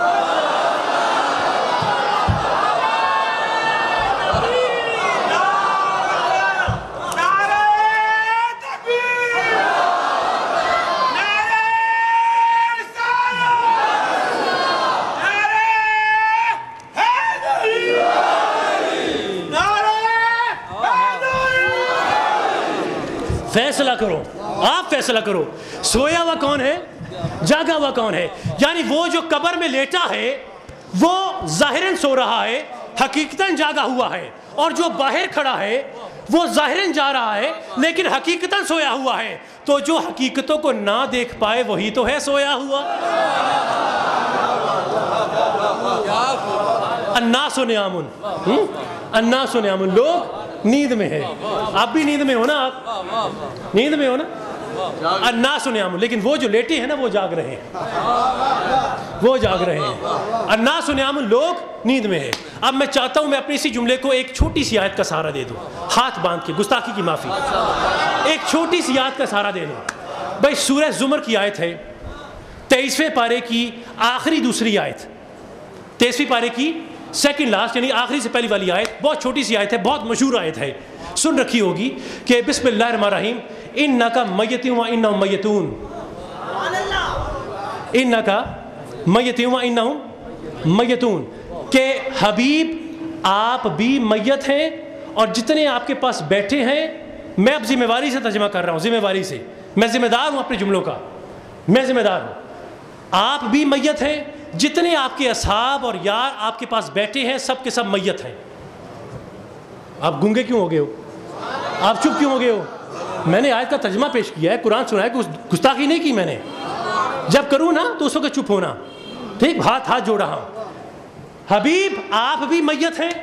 فیصلہ کرو، آپ فیصلہ کرو، سویا ہوا کون ہے، جاگا ہوا کون ہے؟ یعنی وہ جو قبر میں لیٹا ہے وہ ظاہراً سو رہا ہے، حقیقتاً جاگا ہوا ہے، اور جو باہر کھڑا ہے وہ ظاہراً جا رہا ہے لیکن حقیقتاً سویا ہوا ہے. تو جو حقیقتوں کو نہ دیکھ پائے وہی تو ہے سویا ہوا. الناس نیام، الناس نیام، لوگ نیند میں ہے. آپ بھی نیند میں ہو نا، آپ نیند میں ہو نا. الناس نیام، لیکن وہ جو لیٹے ہیں نا وہ جاگ رہے ہیں، وہ جاگ رہے ہیں. الناس نیام، لوگ نیند میں ہے. اب میں چاہتا ہوں میں اپنے اسی جملے کو ایک چھوٹی سی آیت کا سہارا دے دوں، ہاتھ باندھ کے، گستاخی کی معافی، ایک چھوٹی سی آیت کا سہارا دے دوں. بھائی سورہ زمر کی آیت ہے، 23ویں پارے کی آخری دوسری آیت، 23ویں پارے کی سیکنڈ لاسٹ یعنی آخری سے پہلی والی آیت، بہت چھوٹی سی آیت ہے، بہت مشہور آیت ہے، سن رکھی ہوگی کہ بسم اللہ الرحمن الرحیم، انکا میتون و انہم میتون، انکا میتون و انہم میتون، کہ حبیب آپ بھی میت ہیں اور جتنے آپ کے پاس بیٹھے ہیں. میں اب ذمہ داری سے ترجمہ کر رہا ہوں، ذمہ داری سے، میں ذمہ دار ہوں اپنے جملوں کا، میں ذمہ دار ہوں. آپ بھی میت ہیں، جتنے آپ کے اصحاب اور یار آپ کے پاس بیٹھے ہیں سب کے سب میت ہیں. آپ گونگے کیوں ہو گئے ہو؟ آپ چپ کیوں ہو گئے ہو؟ میں نے آیت کا ترجمہ پیش کیا ہے، قرآن سنا ہے، کہ گستاخی نہیں کی میں نے. جب کروں نا تو اس وقت چپ ہونا. ٹھیک، ہاتھ جوڑ رہا ہوں. حبیب آپ بھی میت ہیں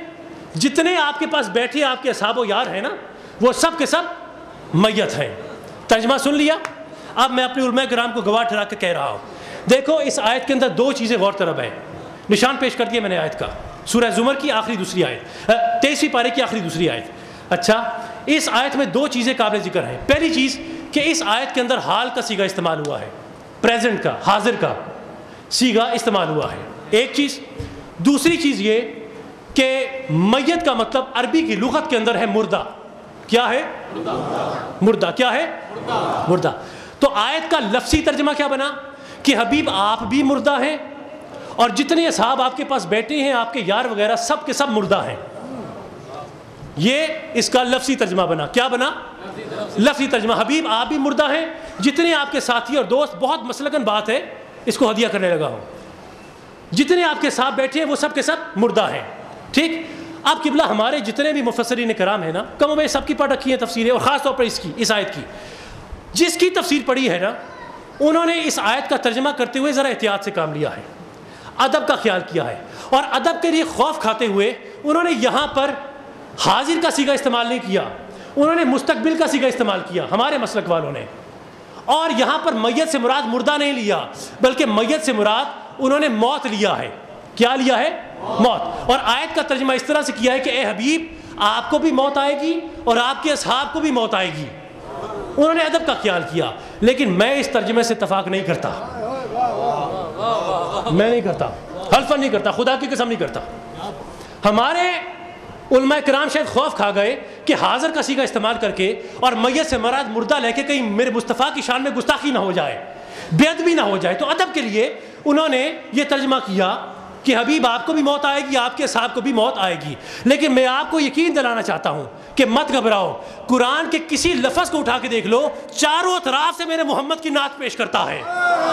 جتنے آپ کے پاس بیٹھے آپ کے اصحاب و یار ہیں نا وہ سب کے سب میت ہیں. ترجمہ سن لیا. اب میں اپنے علماء کرام کو گواہ ٹھہرا کے کہہ رہا ہوں. دیکھو اس آیت کے اندر دو چیزیں غور طلب ہیں. نشان پیش کر دیا میں نے آیت کا, سورہ زمر کی آخری دوسری آیت, 23ویں پارے کی آخری دوسری آیت. اچھا, اس آیت میں دو چیزیں قابل ذکر ہیں. پہلی چیز کہ اس آیت کے اندر حال کا صیغہ استعمال ہوا ہے, پریزنٹ کا, حاضر کا صیغہ استعمال ہوا ہے, ایک چیز. دوسری چیز یہ کہ میت کا مطلب عربی کی لغت کے اندر ہے مردہ. کیا ہے؟ مردہ. کیا ہے؟ مردہ. تو آیت کا لفظی ترجمہ کیا بنا کہ حبیب آپ بھی مردہ ہیں اور جتنے اصحاب آپ کے پاس بیٹھے ہیں آپ کے یار وغیرہ سب کے سب مردہ ہیں. یہ اس کا لفظی ترجمہ بنا. کیا بنا؟ لفظی ترجمہ. حبیب آپ بھی مردہ ہیں, جتنے آپ کے ساتھی اور دوست, بہت مسلکن بات ہے, اس کو ہدیہ کرنے لگا ہوں, جتنے آپ کے ساتھ بیٹھے ہیں وہ سب کے سب مردہ ہیں. ٹھیک. اب قبلہ ہمارے جتنے بھی مفسرین کرام ہیں نا, کم و بیش سب کی پڑھ رکھی ہیں تفسیریں, اور خاص طور پر اس آیت کی, جس کی تفسیر پڑھی ہے نا انہوں نے اس آیت کا ترجمہ کرتے ہوئے ذرا احتیاط سے کام لیا ہے, ادب کا خیال کیا ہے, اور ادب کے لیے خوف کھاتے ہوئے انہوں نے یہاں پر حاضر کا صیغہ استعمال نہیں کیا, انہوں نے مستقبل کا صیغہ استعمال کیا ہمارے مسلک والوں نے. اور یہاں پر میت سے مراد مردہ نہیں لیا, بلکہ میت سے مراد انہوں نے موت لیا ہے. کیا لیا ہے؟ موت. اور آیت کا ترجمہ اس طرح سے کیا ہے کہ اے حبیب آپ کو بھی موت آئے گی اور آپ کے اصحاب کو بھی موت آئے گی. انہوں نے ادب کا خیال کیا. لیکن میں اس ترجمے سے اتفاق نہیں کرتا, میں نہیں کرتا, حلفاً نہیں کرتا, خدا کی قسم نہیں کرتا. ہمارے علماء کرام شاید خوف کھا گئے کہ حاضر کا صیغہ استعمال کر کے اور میت سے مراد مردہ لے کے کہیں میرے مصطفیٰ کی شان میں گستاخی نہ ہو جائے, بے ادبی نہ ہو جائے. تو ادب کے لیے انہوں نے یہ ترجمہ کیا کہ حبیب آپ کو بھی موت آئے گی, آپ کے صاحب کو بھی موت آئے گی. لیکن میں آپ کو یقین دلانا چاہتا ہوں کہ مت گھبراؤ, قرآن کے کسی لفظ کو اٹھا کے دیکھ لو, چاروں اطراف سے میرے محمد کی نعت پیش کرتا ہے,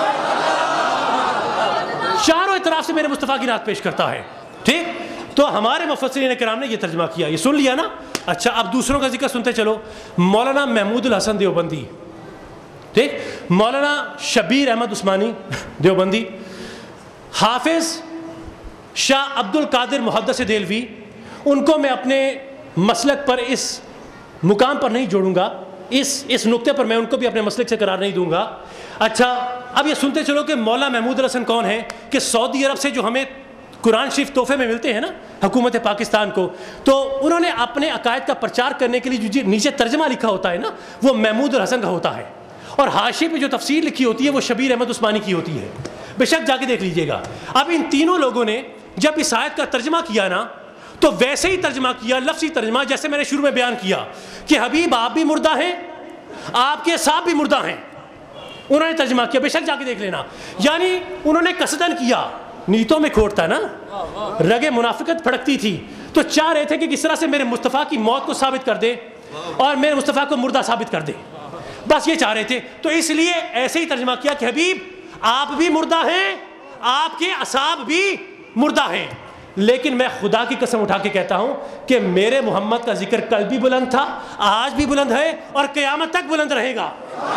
چاروں اطراف سے میرے مصطفیٰ کی نعت پیش کرتا ہے. ٹھیک. تو ہمارے مفسرین کرام نے یہ ترجمہ کیا. یہ سن لیا نا. اچھا, اب دوسروں کا ذکر سنتے چلو. مولانا محمود الحسن دیوبندی, ٹھیک, مولانا شبیر احمد عثمانی دیوبندی, حافظ شاہ عبد القادر محدث دہلوی, ان کو میں اپنے مسلک پر اس مقام پر نہیں جوڑوں گا, اس نقطے پر میں ان کو بھی اپنے مسلک سے قرار نہیں دوں گا. اچھا, اب یہ سنتے چلو کہ مولانا محمود الحسن کون ہیں, کہ سعودی عرب سے جو ہمیں قرآن شریف تحفے میں ملتے ہیں نا حکومت پاکستان کو, تو انہوں نے اپنے عقائد کا پرچار کرنے کے لیے جو نیچے ترجمہ لکھا ہوتا ہے نا وہ محمود الحسن کا ہوتا ہے, اور حاشیے پہ جو تفسیر لکھی ہوتی ہے وہ شبیر احمد عثمانی کی ہوتی ہے. بے شک جا کے دیکھ لیجئے گا. اب ان تینوں لوگوں نے جب اس آیت کا ترجمہ کیا نا تو ویسے ہی ترجمہ کیا, لفظی ترجمہ, جیسے میں نے شروع میں بیان کیا کہ حبیب آپ بھی مردہ ہیں, آپ کے صاحب بھی مردہ ہیں. انہوں نے ترجمہ کیا, بے شک جا کے دیکھ لینا. یعنی انہوں نے قصدن کیا, نیتوں میں کھوٹتا نا, رگے منافقت پھڑکتی تھی, تو چاہ رہے تھے کہ کس طرح سے میرے مصطفیٰ کی موت کو ثابت کر دے اور میرے مصطفیٰ کو مردہ ثابت کر دے, بس یہ چاہ رہے تھے. تو اس لیے ایسے ہی ترجمہ کیا کہ حبیب آپ بھی مردہ ہیں, آپ کے اصحاب بھی مردہ ہیں. لیکن میں خدا کی قسم اٹھا کے کہتا ہوں کہ میرے محمد کا ذکر کل بھی بلند تھا, آج بھی بلند ہے اور قیامت تک بلند رہے گا.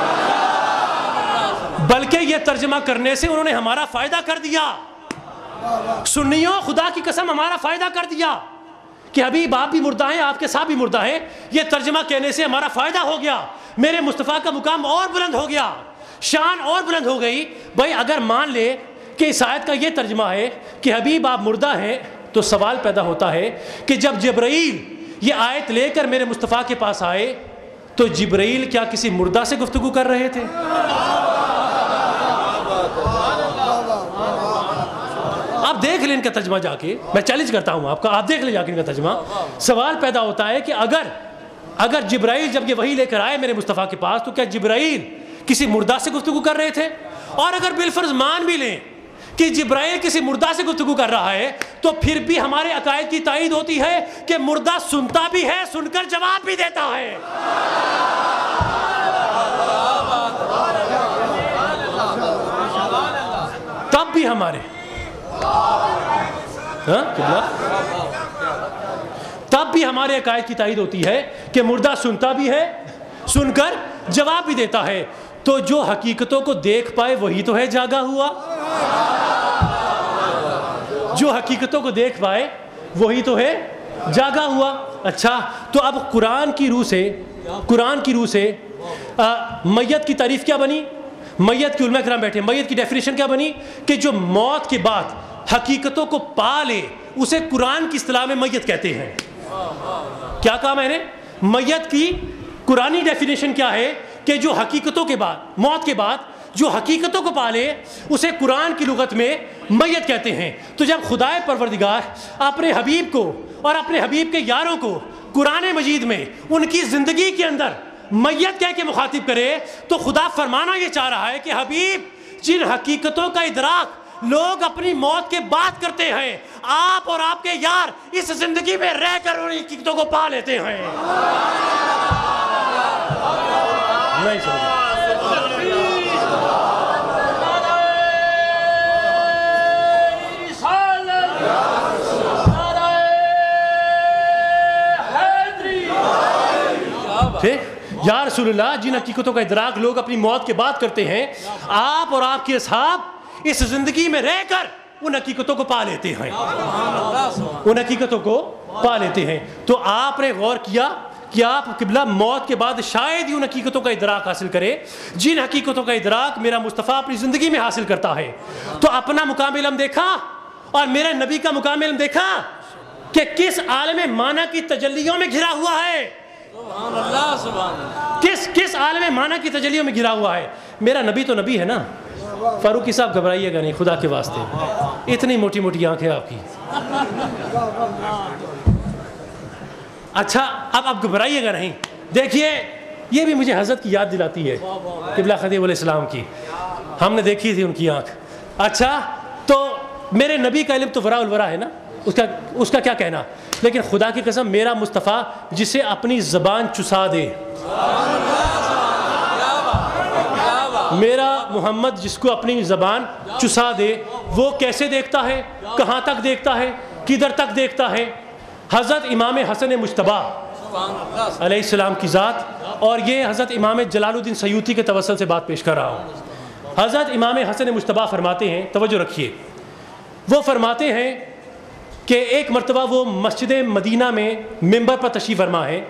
بلکہ یہ ترجمہ کرنے سے انہوں نے ہمارا فائدہ کر دیا. سنیوں, خدا کی قسم ہمارا فائدہ کر دیا کہ حبیب آپ بھی مردہ ہیں, آپ کے ساتھ بھی مردہ ہیں. یہ ترجمہ کہنے سے ہمارا فائدہ ہو گیا, میرے مصطفیٰ کا مقام اور بلند ہو گیا, شان اور بلند ہو گئی. بھائی اگر مان لے کہ اس آیت کا یہ ترجمہ ہے کہ حبیب آپ مردہ ہیں, تو سوال پیدا ہوتا ہے کہ جب جبرائیل یہ آیت لے کر میرے مصطفیٰ کے پاس آئے تو جبرائیل کیا کسی مردہ سے گفتگو کر رہے تھے؟ آپ دیکھ لیں ان کا ترجمہ جا کے, میں چیلنج کرتا ہوں آپ کا, آپ دیکھ لیں جا کے ان کا ترجمہ. سوال پیدا ہوتا ہے کہ اگر جبرائیل جب یہ وحی لے کر آئے میرے مصطفیٰ کے پاس تو کیا جبرائیل کسی مردہ سے گفتگو کر رہے تھے؟ اور اگر بالفرض مان بھی لیں کہ جبرائیل کسی مردہ سے گفتگو کر رہا ہے تو پھر بھی ہمارے عقائد کی تائید ہوتی ہے کہ مردہ سنتا بھی ہے, سن کر جواب بھی دیتا ہے. تب بھی ہمارے تب بھی ہمارے عقائد کی تائید ہوتی ہے کہ مردہ سنتا بھی ہے, سن کر جواب بھی دیتا ہے. تو جو حقیقتوں کو دیکھ پائے وہی تو ہے جاگا ہوا, جو حقیقتوں کو دیکھ پائے وہی تو ہے جاگا ہوا. اچھا تو اب قرآن کی روح سے میت کی تعریف کیا بنی؟ میت کی علماء کرام بیٹھے, میت کی ڈیفینیشن کیا بنی کہ جو موت کے بعد حقیقتوں کو پا لے اسے قرآن کی اصطلاح میں میت کہتے ہیں. کیا کہا میں نے؟ میت کی قرآنی ڈیفینیشن کیا ہے کہ جو حقیقتوں کے بعد, موت کے بعد جو حقیقتوں کو پالے اسے قرآن کی لغت میں میت کہتے ہیں. تو جب خدائے پروردگار اپنے حبیب کو اور اپنے حبیب کے یاروں کو قرآن مجید میں ان کی زندگی کے اندر میت کہہ کے مخاطب کرے تو خدا فرمانا یہ چاہ رہا ہے کہ حبیب جن حقیقتوں کا ادراک لوگ اپنی موت کے بعد کرتے ہیں, آپ اور آپ کے یار اس زندگی میں رہ کر ان حقیقتوں کو پا لیتے ہیں. نہیں سمجھ یا رسول اللہ, جن حقیقتوں کا ادراک لوگ اپنی موت کے بعد کرتے ہیں, آپ اور آپ کے اصحاب اس زندگی میں رہ کر ان حقیقتوں کو پا لیتے ہیں, ان حقیقتوں کو پا لیتے ہیں. تو آپ نے غور کیا کہ آپ قبلہ موت کے بعد شاید ہی ان حقیقتوں کا ادراک حاصل کرے جن حقیقتوں کا ادراک میرا مصطفیٰ اپنی زندگی میں حاصل کرتا ہے. تو اپنا مقام علم دیکھا اور میرے نبی کا مقام علم دیکھا کہ کس عالم معنی کی تجلیوں میں گھرا ہوا ہے, کس عالم معنی کی تجلیوں میں گھرا ہوا ہے. میرا نبی تو نبی ہے نا. فاروقی صاحب گھبرائیے گا نہیں خدا کے واسطے, اتنی موٹی موٹی آنکھیں آپ کی. اچھا اب آپ گھبرائیے گا نہیں. دیکھیے یہ بھی مجھے حضرت کی یاد دلاتی ہے, قبلہ خدیو علیہ السلام کی, ہم نے دیکھی تھی ان کی آنکھ. اچھا تو میرے نبی کا علم تو ورا الورا ہے نا, اس کا کیا کہنا, لیکن خدا کی قسم میرا مصطفیٰ جسے اپنی زبان چسا دے, میرا محمد جس کو اپنی زبان چسا دے, وہ کیسے دیکھتا ہے, کہاں تک دیکھتا ہے, کدھر تک دیکھتا ہے. حضرت امام حسن مجتبی علیہ السلام کی ذات, اور یہ حضرت امام جلال الدین سیوطی کے توسل سے بات پیش کر رہا ہوں. حضرت امام حسن مجتبی فرماتے ہیں, توجہ رکھیے, وہ فرماتے ہیں کہ ایک مرتبہ وہ مسجد مدینہ میں ممبر پر تشریف فرما ہے,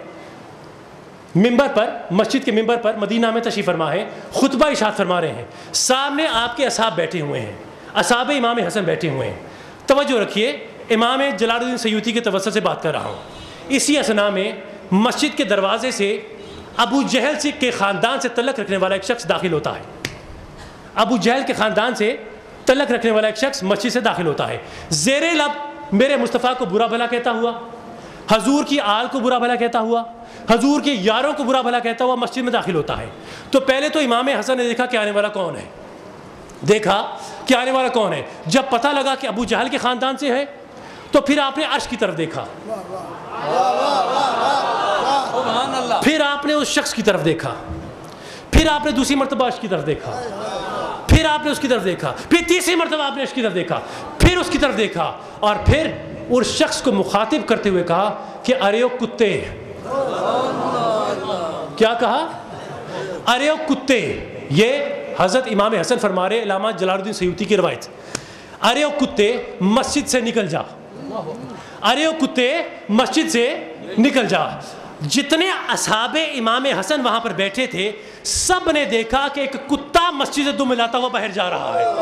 مسجد کے ممبر پر مدینہ میں تشریف فرما ہے, خطبہ ارشاد فرما رہے ہیں. سامنے آپ کے اصحاب بیٹھے ہوئے ہیں, اصحاب امام حسن بیٹھے ہوئے ہیں. توجہ رکھیے, امام جلال الدین سیوطی کے توسل سے بات کر رہا ہوں. اسی اثناء میں مسجد کے دروازے سے ابو جہل کے خاندان سے تعلق رکھنے والا ایک شخص داخل ہوتا ہے. ابو جہل کے خاندان سے تعلق رکھنے والا ایک شخص مسجد سے داخل ہوتا ہے, زیر لب میرے مصطفیٰ کو برا بھلا کہتا ہوا, حضور کی آل کو برا بھلا کہتا ہوا, حضور کے یاروں کو برا بھلا کہتا ہوا مسجد میں داخل ہوتا ہے. تو پہلے تو امام حسن نے دیکھا کہ آنے والا کون ہے, جب پتہ لگا کہ ابو جہل کے خاندان سے ہے تو پھر آپ نے عرش کی طرف دیکھا, پھر آپ نے اس شخص کی طرف دیکھا, پھر آپ نے دوسری مرتبہ عرش کی طرف دیکھا, پھر آپ نے اس کی طرف دیکھا, پھر تیسری مرتبہ آپ نے عرش کی طرف دیکھا, پھر اس کی طرف دیکھا, اور پھر اس شخص کو مخاطب کرتے ہوئے کہا کہ ارے او کتے. کیا کہا؟ ارے او کتے. یہ حضرت امام حسن فرما رہے, علامہ جلال الدین سیوطی کی روایت. ارے او کتے مسجد سے نکل جا, ارے او کتے مسجد سے نکل جا. جتنے اصحاب امام حسن وہاں پر بیٹھے تھے سب نے دیکھا کہ ایک کتا مسجد سے دم ملاتا ہوا باہر جا رہا ہے.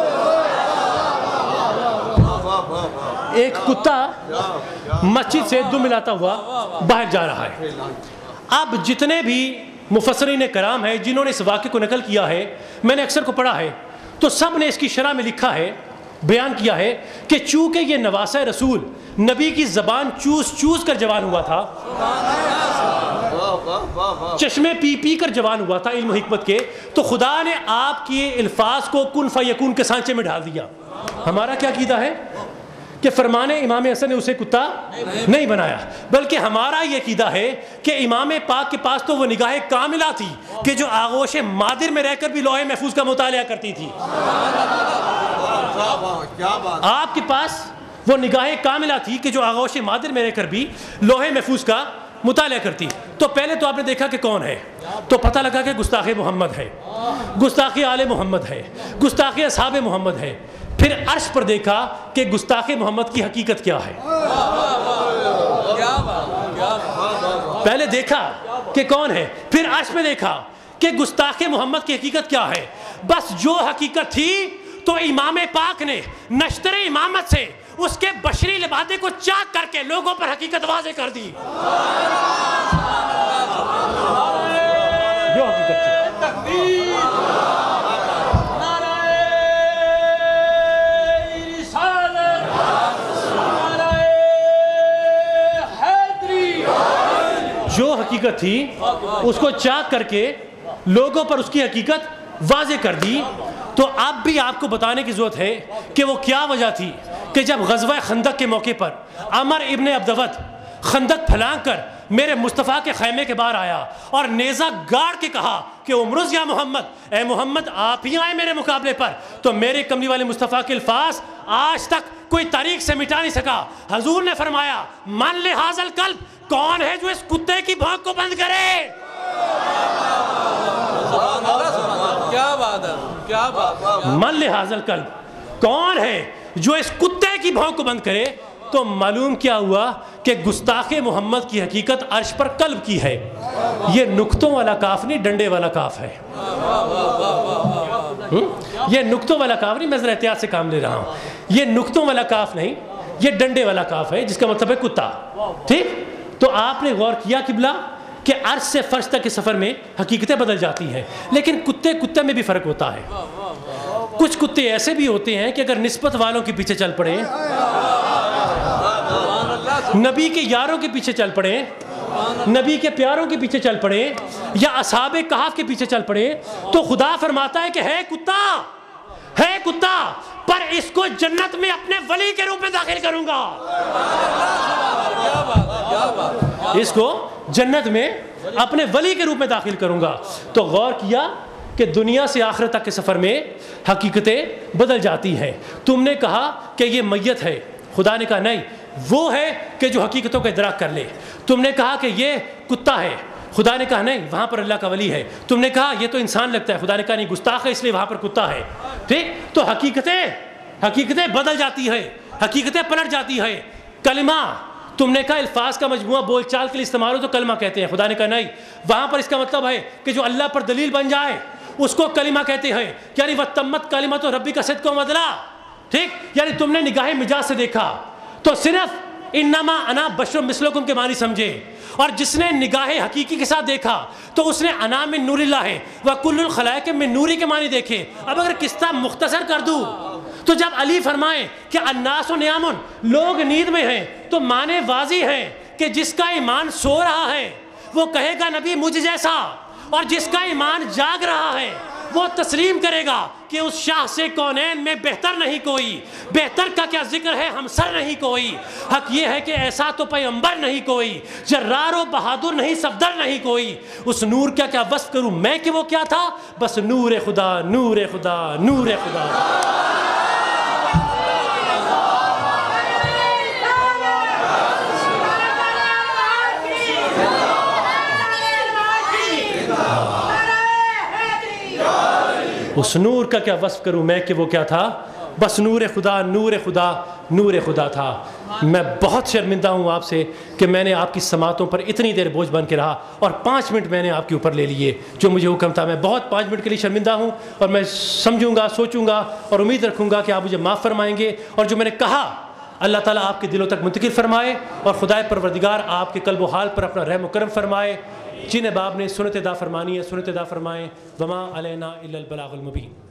ایک کتا مسجد سے دم ملاتا ہوا باہر جا رہا ہے. اب جتنے بھی مفسرین کرام ہیں جنہوں نے اس واقعے کو نقل کیا ہے, میں نے اکثر کو پڑھا ہے, تو سب نے اس کی شرح میں لکھا ہے, بیان کیا ہے کہ چونکہ یہ نواسہ رسول نبی کی زبان چوس چوس کر جوان ہوا تھا, چشمے پی پی کر جوان ہوا تھا علم و حکمت کے, تو خدا نے آپ کے الفاظ کو کن فیکون کے سانچے میں ڈال دیا. ہمارا کیا عقیدہ ہے کہ فرمان امام حسن نے اسے کتا نہیں بنایا, بلکہ ہمارا یہ عقیدہ ہے کہ امام پاک کے پاس تو وہ نگاہ کاملہ تھی کہ جو آغوش مادر میں رہ کر بھی لوح محفوظ کا مطالعہ کرتی تھی. آپ کے پاس وہ نگاہ کاملہ تھی کہ جو آغوش مادر میں رہ کر بھی لوح محفوظ کا مطالعہ کرتی. تو پہلے تو آپ نے دیکھا کہ کون ہے, تو پتہ لگا کہ گستاخ محمد ہے, گستاخ آل محمد ہے, گستاخ اصحاب محمد ہے. پھر عرش پر دیکھا کہ گستاخ محمد کی حقیقت کیا ہے. پہلے دیکھا کہ کون ہے، پھر عرش پہ دیکھا کہ گستاخ محمد کی حقیقت کیا ہے. بس جو حقیقت تھی تو امام پاک نے نشتر امامت سے اس کے بشری لبادے کو چاک کر کے لوگوں پر حقیقت واضح کر دی. جو حقیقت تھی. جو حقیقت تھی اس کو چاک کر کے لوگوں پر اس کی حقیقت واضح کر دی. تو اب بھی آپ کو بتانے کی ضرورت ہے کہ وہ کیا وجہ تھی کہ جب غزوہ خندق کے موقع پر عمر ابن عبدود خندق پھلانگ کر میرے مصطفیٰ کے خیمے کے باہر آیا اور نیزہ گاڑ کے کہا کہ عمرز یا محمد، اے محمد آپ ہی آئے میرے مقابلے پر، تو میرے کملی والے مصطفیٰ کے الفاظ آج تک کوئی تاریخ سے مٹا نہیں سکا. حضور نے فرمایا من لہذا القلب، کون ہے جو اس کتے کی بھونک کو بند کرے؟ کیا بات ہے، کیا بات. من لہذا القلب، کون ہے جو اس کتے کی بھونک کو بند کرے؟ تو معلوم کیا ہوا کہ گستاخ محمد کی حقیقت عرش پر قلب کی ہے. یہ نقطوں والا کاف نہیں، ڈنڈے والا کاف ہے. یہ نقطوں والا کاف نہیں، میں ذرا احتیاط سے کام لے رہا ہوں. یہ نقطوں والا کاف نہیں، یہ ڈنڈے والا کاف ہے، جس کا مطلب ہے کتا. ٹھیک؟ تو آپ نے غور کیا قبلہ کہ عرش سے فرش تک کے سفر میں حقیقتیں بدل جاتی ہیں، لیکن کتے میں بھی فرق ہوتا ہے. کچھ کتے ایسے بھی ہوتے ہیں کہ اگر نسبت والوں کے پیچھے چل پڑے، نبی کے یاروں کے پیچھے چل پڑے، نبی کے پیاروں کے پیچھے چل پڑے، یا اصحاب کہف کے پیچھے چل پڑے، تو خدا فرماتا ہے کہ ہے کتا پر اس کو جنت میں اپنے ولی کے روپ میں داخل کروں گا. اس کو جنت میں اپنے ولی کے روپ میں داخل کروں گا. تو غور کیا کہ دنیا سے آخرت تک کے سفر میں حقیقتیں بدل جاتی ہیں. تم نے کہا کہ یہ میت ہے، خدا نے کہا نہیں، وہ ہے کہ جو حقیقتوں کا ادراک کر لے. تم نے کہا کہ یہ کتا ہے، خدا نے کہا نہیں، وہاں پر اللہ کا ولی ہے. تم نے کہا یہ تو انسان لگتا ہے، خدا نے کہا نہیں، گستاخ ہے اس لیے وہاں پر کتا ہے. ٹھیک؟ تو حقیقتیں بدل جاتی ہے، حقیقتیں پلٹ جاتی ہے. کلمہ تم نے کہا الفاظ کا مجموعہ بول چال کے لیے استعمال ہو تو کلمہ کہتے ہیں، خدا نے کہا نہیں، وہاں پر اس کا مطلب ہے کہ جو اللہ پر دلیل بن جائے اس کو کلمہ کہتے ہیں. یعنی وَتَمَّتْ کَلِمَتُ رَبِّکَ صِدْقًا وَعَدْلًا. ٹھیک؟ یعنی تم نے نگاہ مجاز سے دیکھا تو صرف انما انا بشر مثلکم کے معنی سمجھے، اور جس نے نگاہ حقیقی کے ساتھ دیکھا تو اس نے انا من نور اللہ ہے وَكُلُّ الْخَلَائِقِ من نوری کے معنی دیکھے. اب اگر قصہ مختصر کر دوں تو جب علی فرمائیں کہ الناس نیام، لوگ نیند میں ہیں، تو معنی واضح ہیں کہ جس کا ایمان سو رہا ہے وہ کہے گا نبی مجھ جیسا، اور جس کا ایمان جاگ رہا ہے وہ تسلیم کرے گا کہ اس شاہ سے کونین میں بہتر نہیں کوئی. بہتر کا کیا ذکر ہے، ہمسر نہیں کوئی. حق یہ ہے کہ ایسا تو پیغمبر نہیں کوئی، جرار و بہادر نہیں، صفدر نہیں کوئی. اس نور کا کیا وصف کروں میں کہ وہ کیا تھا، بس نور خدا، نور خدا، نور خدا. اس نور کا کیا وصف کروں میں کہ وہ کیا تھا، بس نور خدا، نور خدا، نور خدا تھا. میں بہت شرمندہ ہوں آپ سے کہ میں نے آپ کی سماعتوں پر اتنی دیر بوجھ بن کے رہا اور 5 منٹ میں نے آپ کے اوپر لے لیے جو مجھے حکم تھا. میں بہت 5 منٹ کے لیے شرمندہ ہوں، اور میں سمجھوں گا، سوچوں گا اور امید رکھوں گا کہ آپ مجھے معاف فرمائیں گے. اور جو میں نے کہا اللہ تعالیٰ آپ کے دلوں تک منتقل فرمائے، اور خدائے پروردگار آپ کے قلب و حال پر اپنا رحم و کرم فرمائے. جن احباب نے سنت ادا فرمانی ہے سنت ادا فرمائیں. وما علینا الا البلاغ المبین.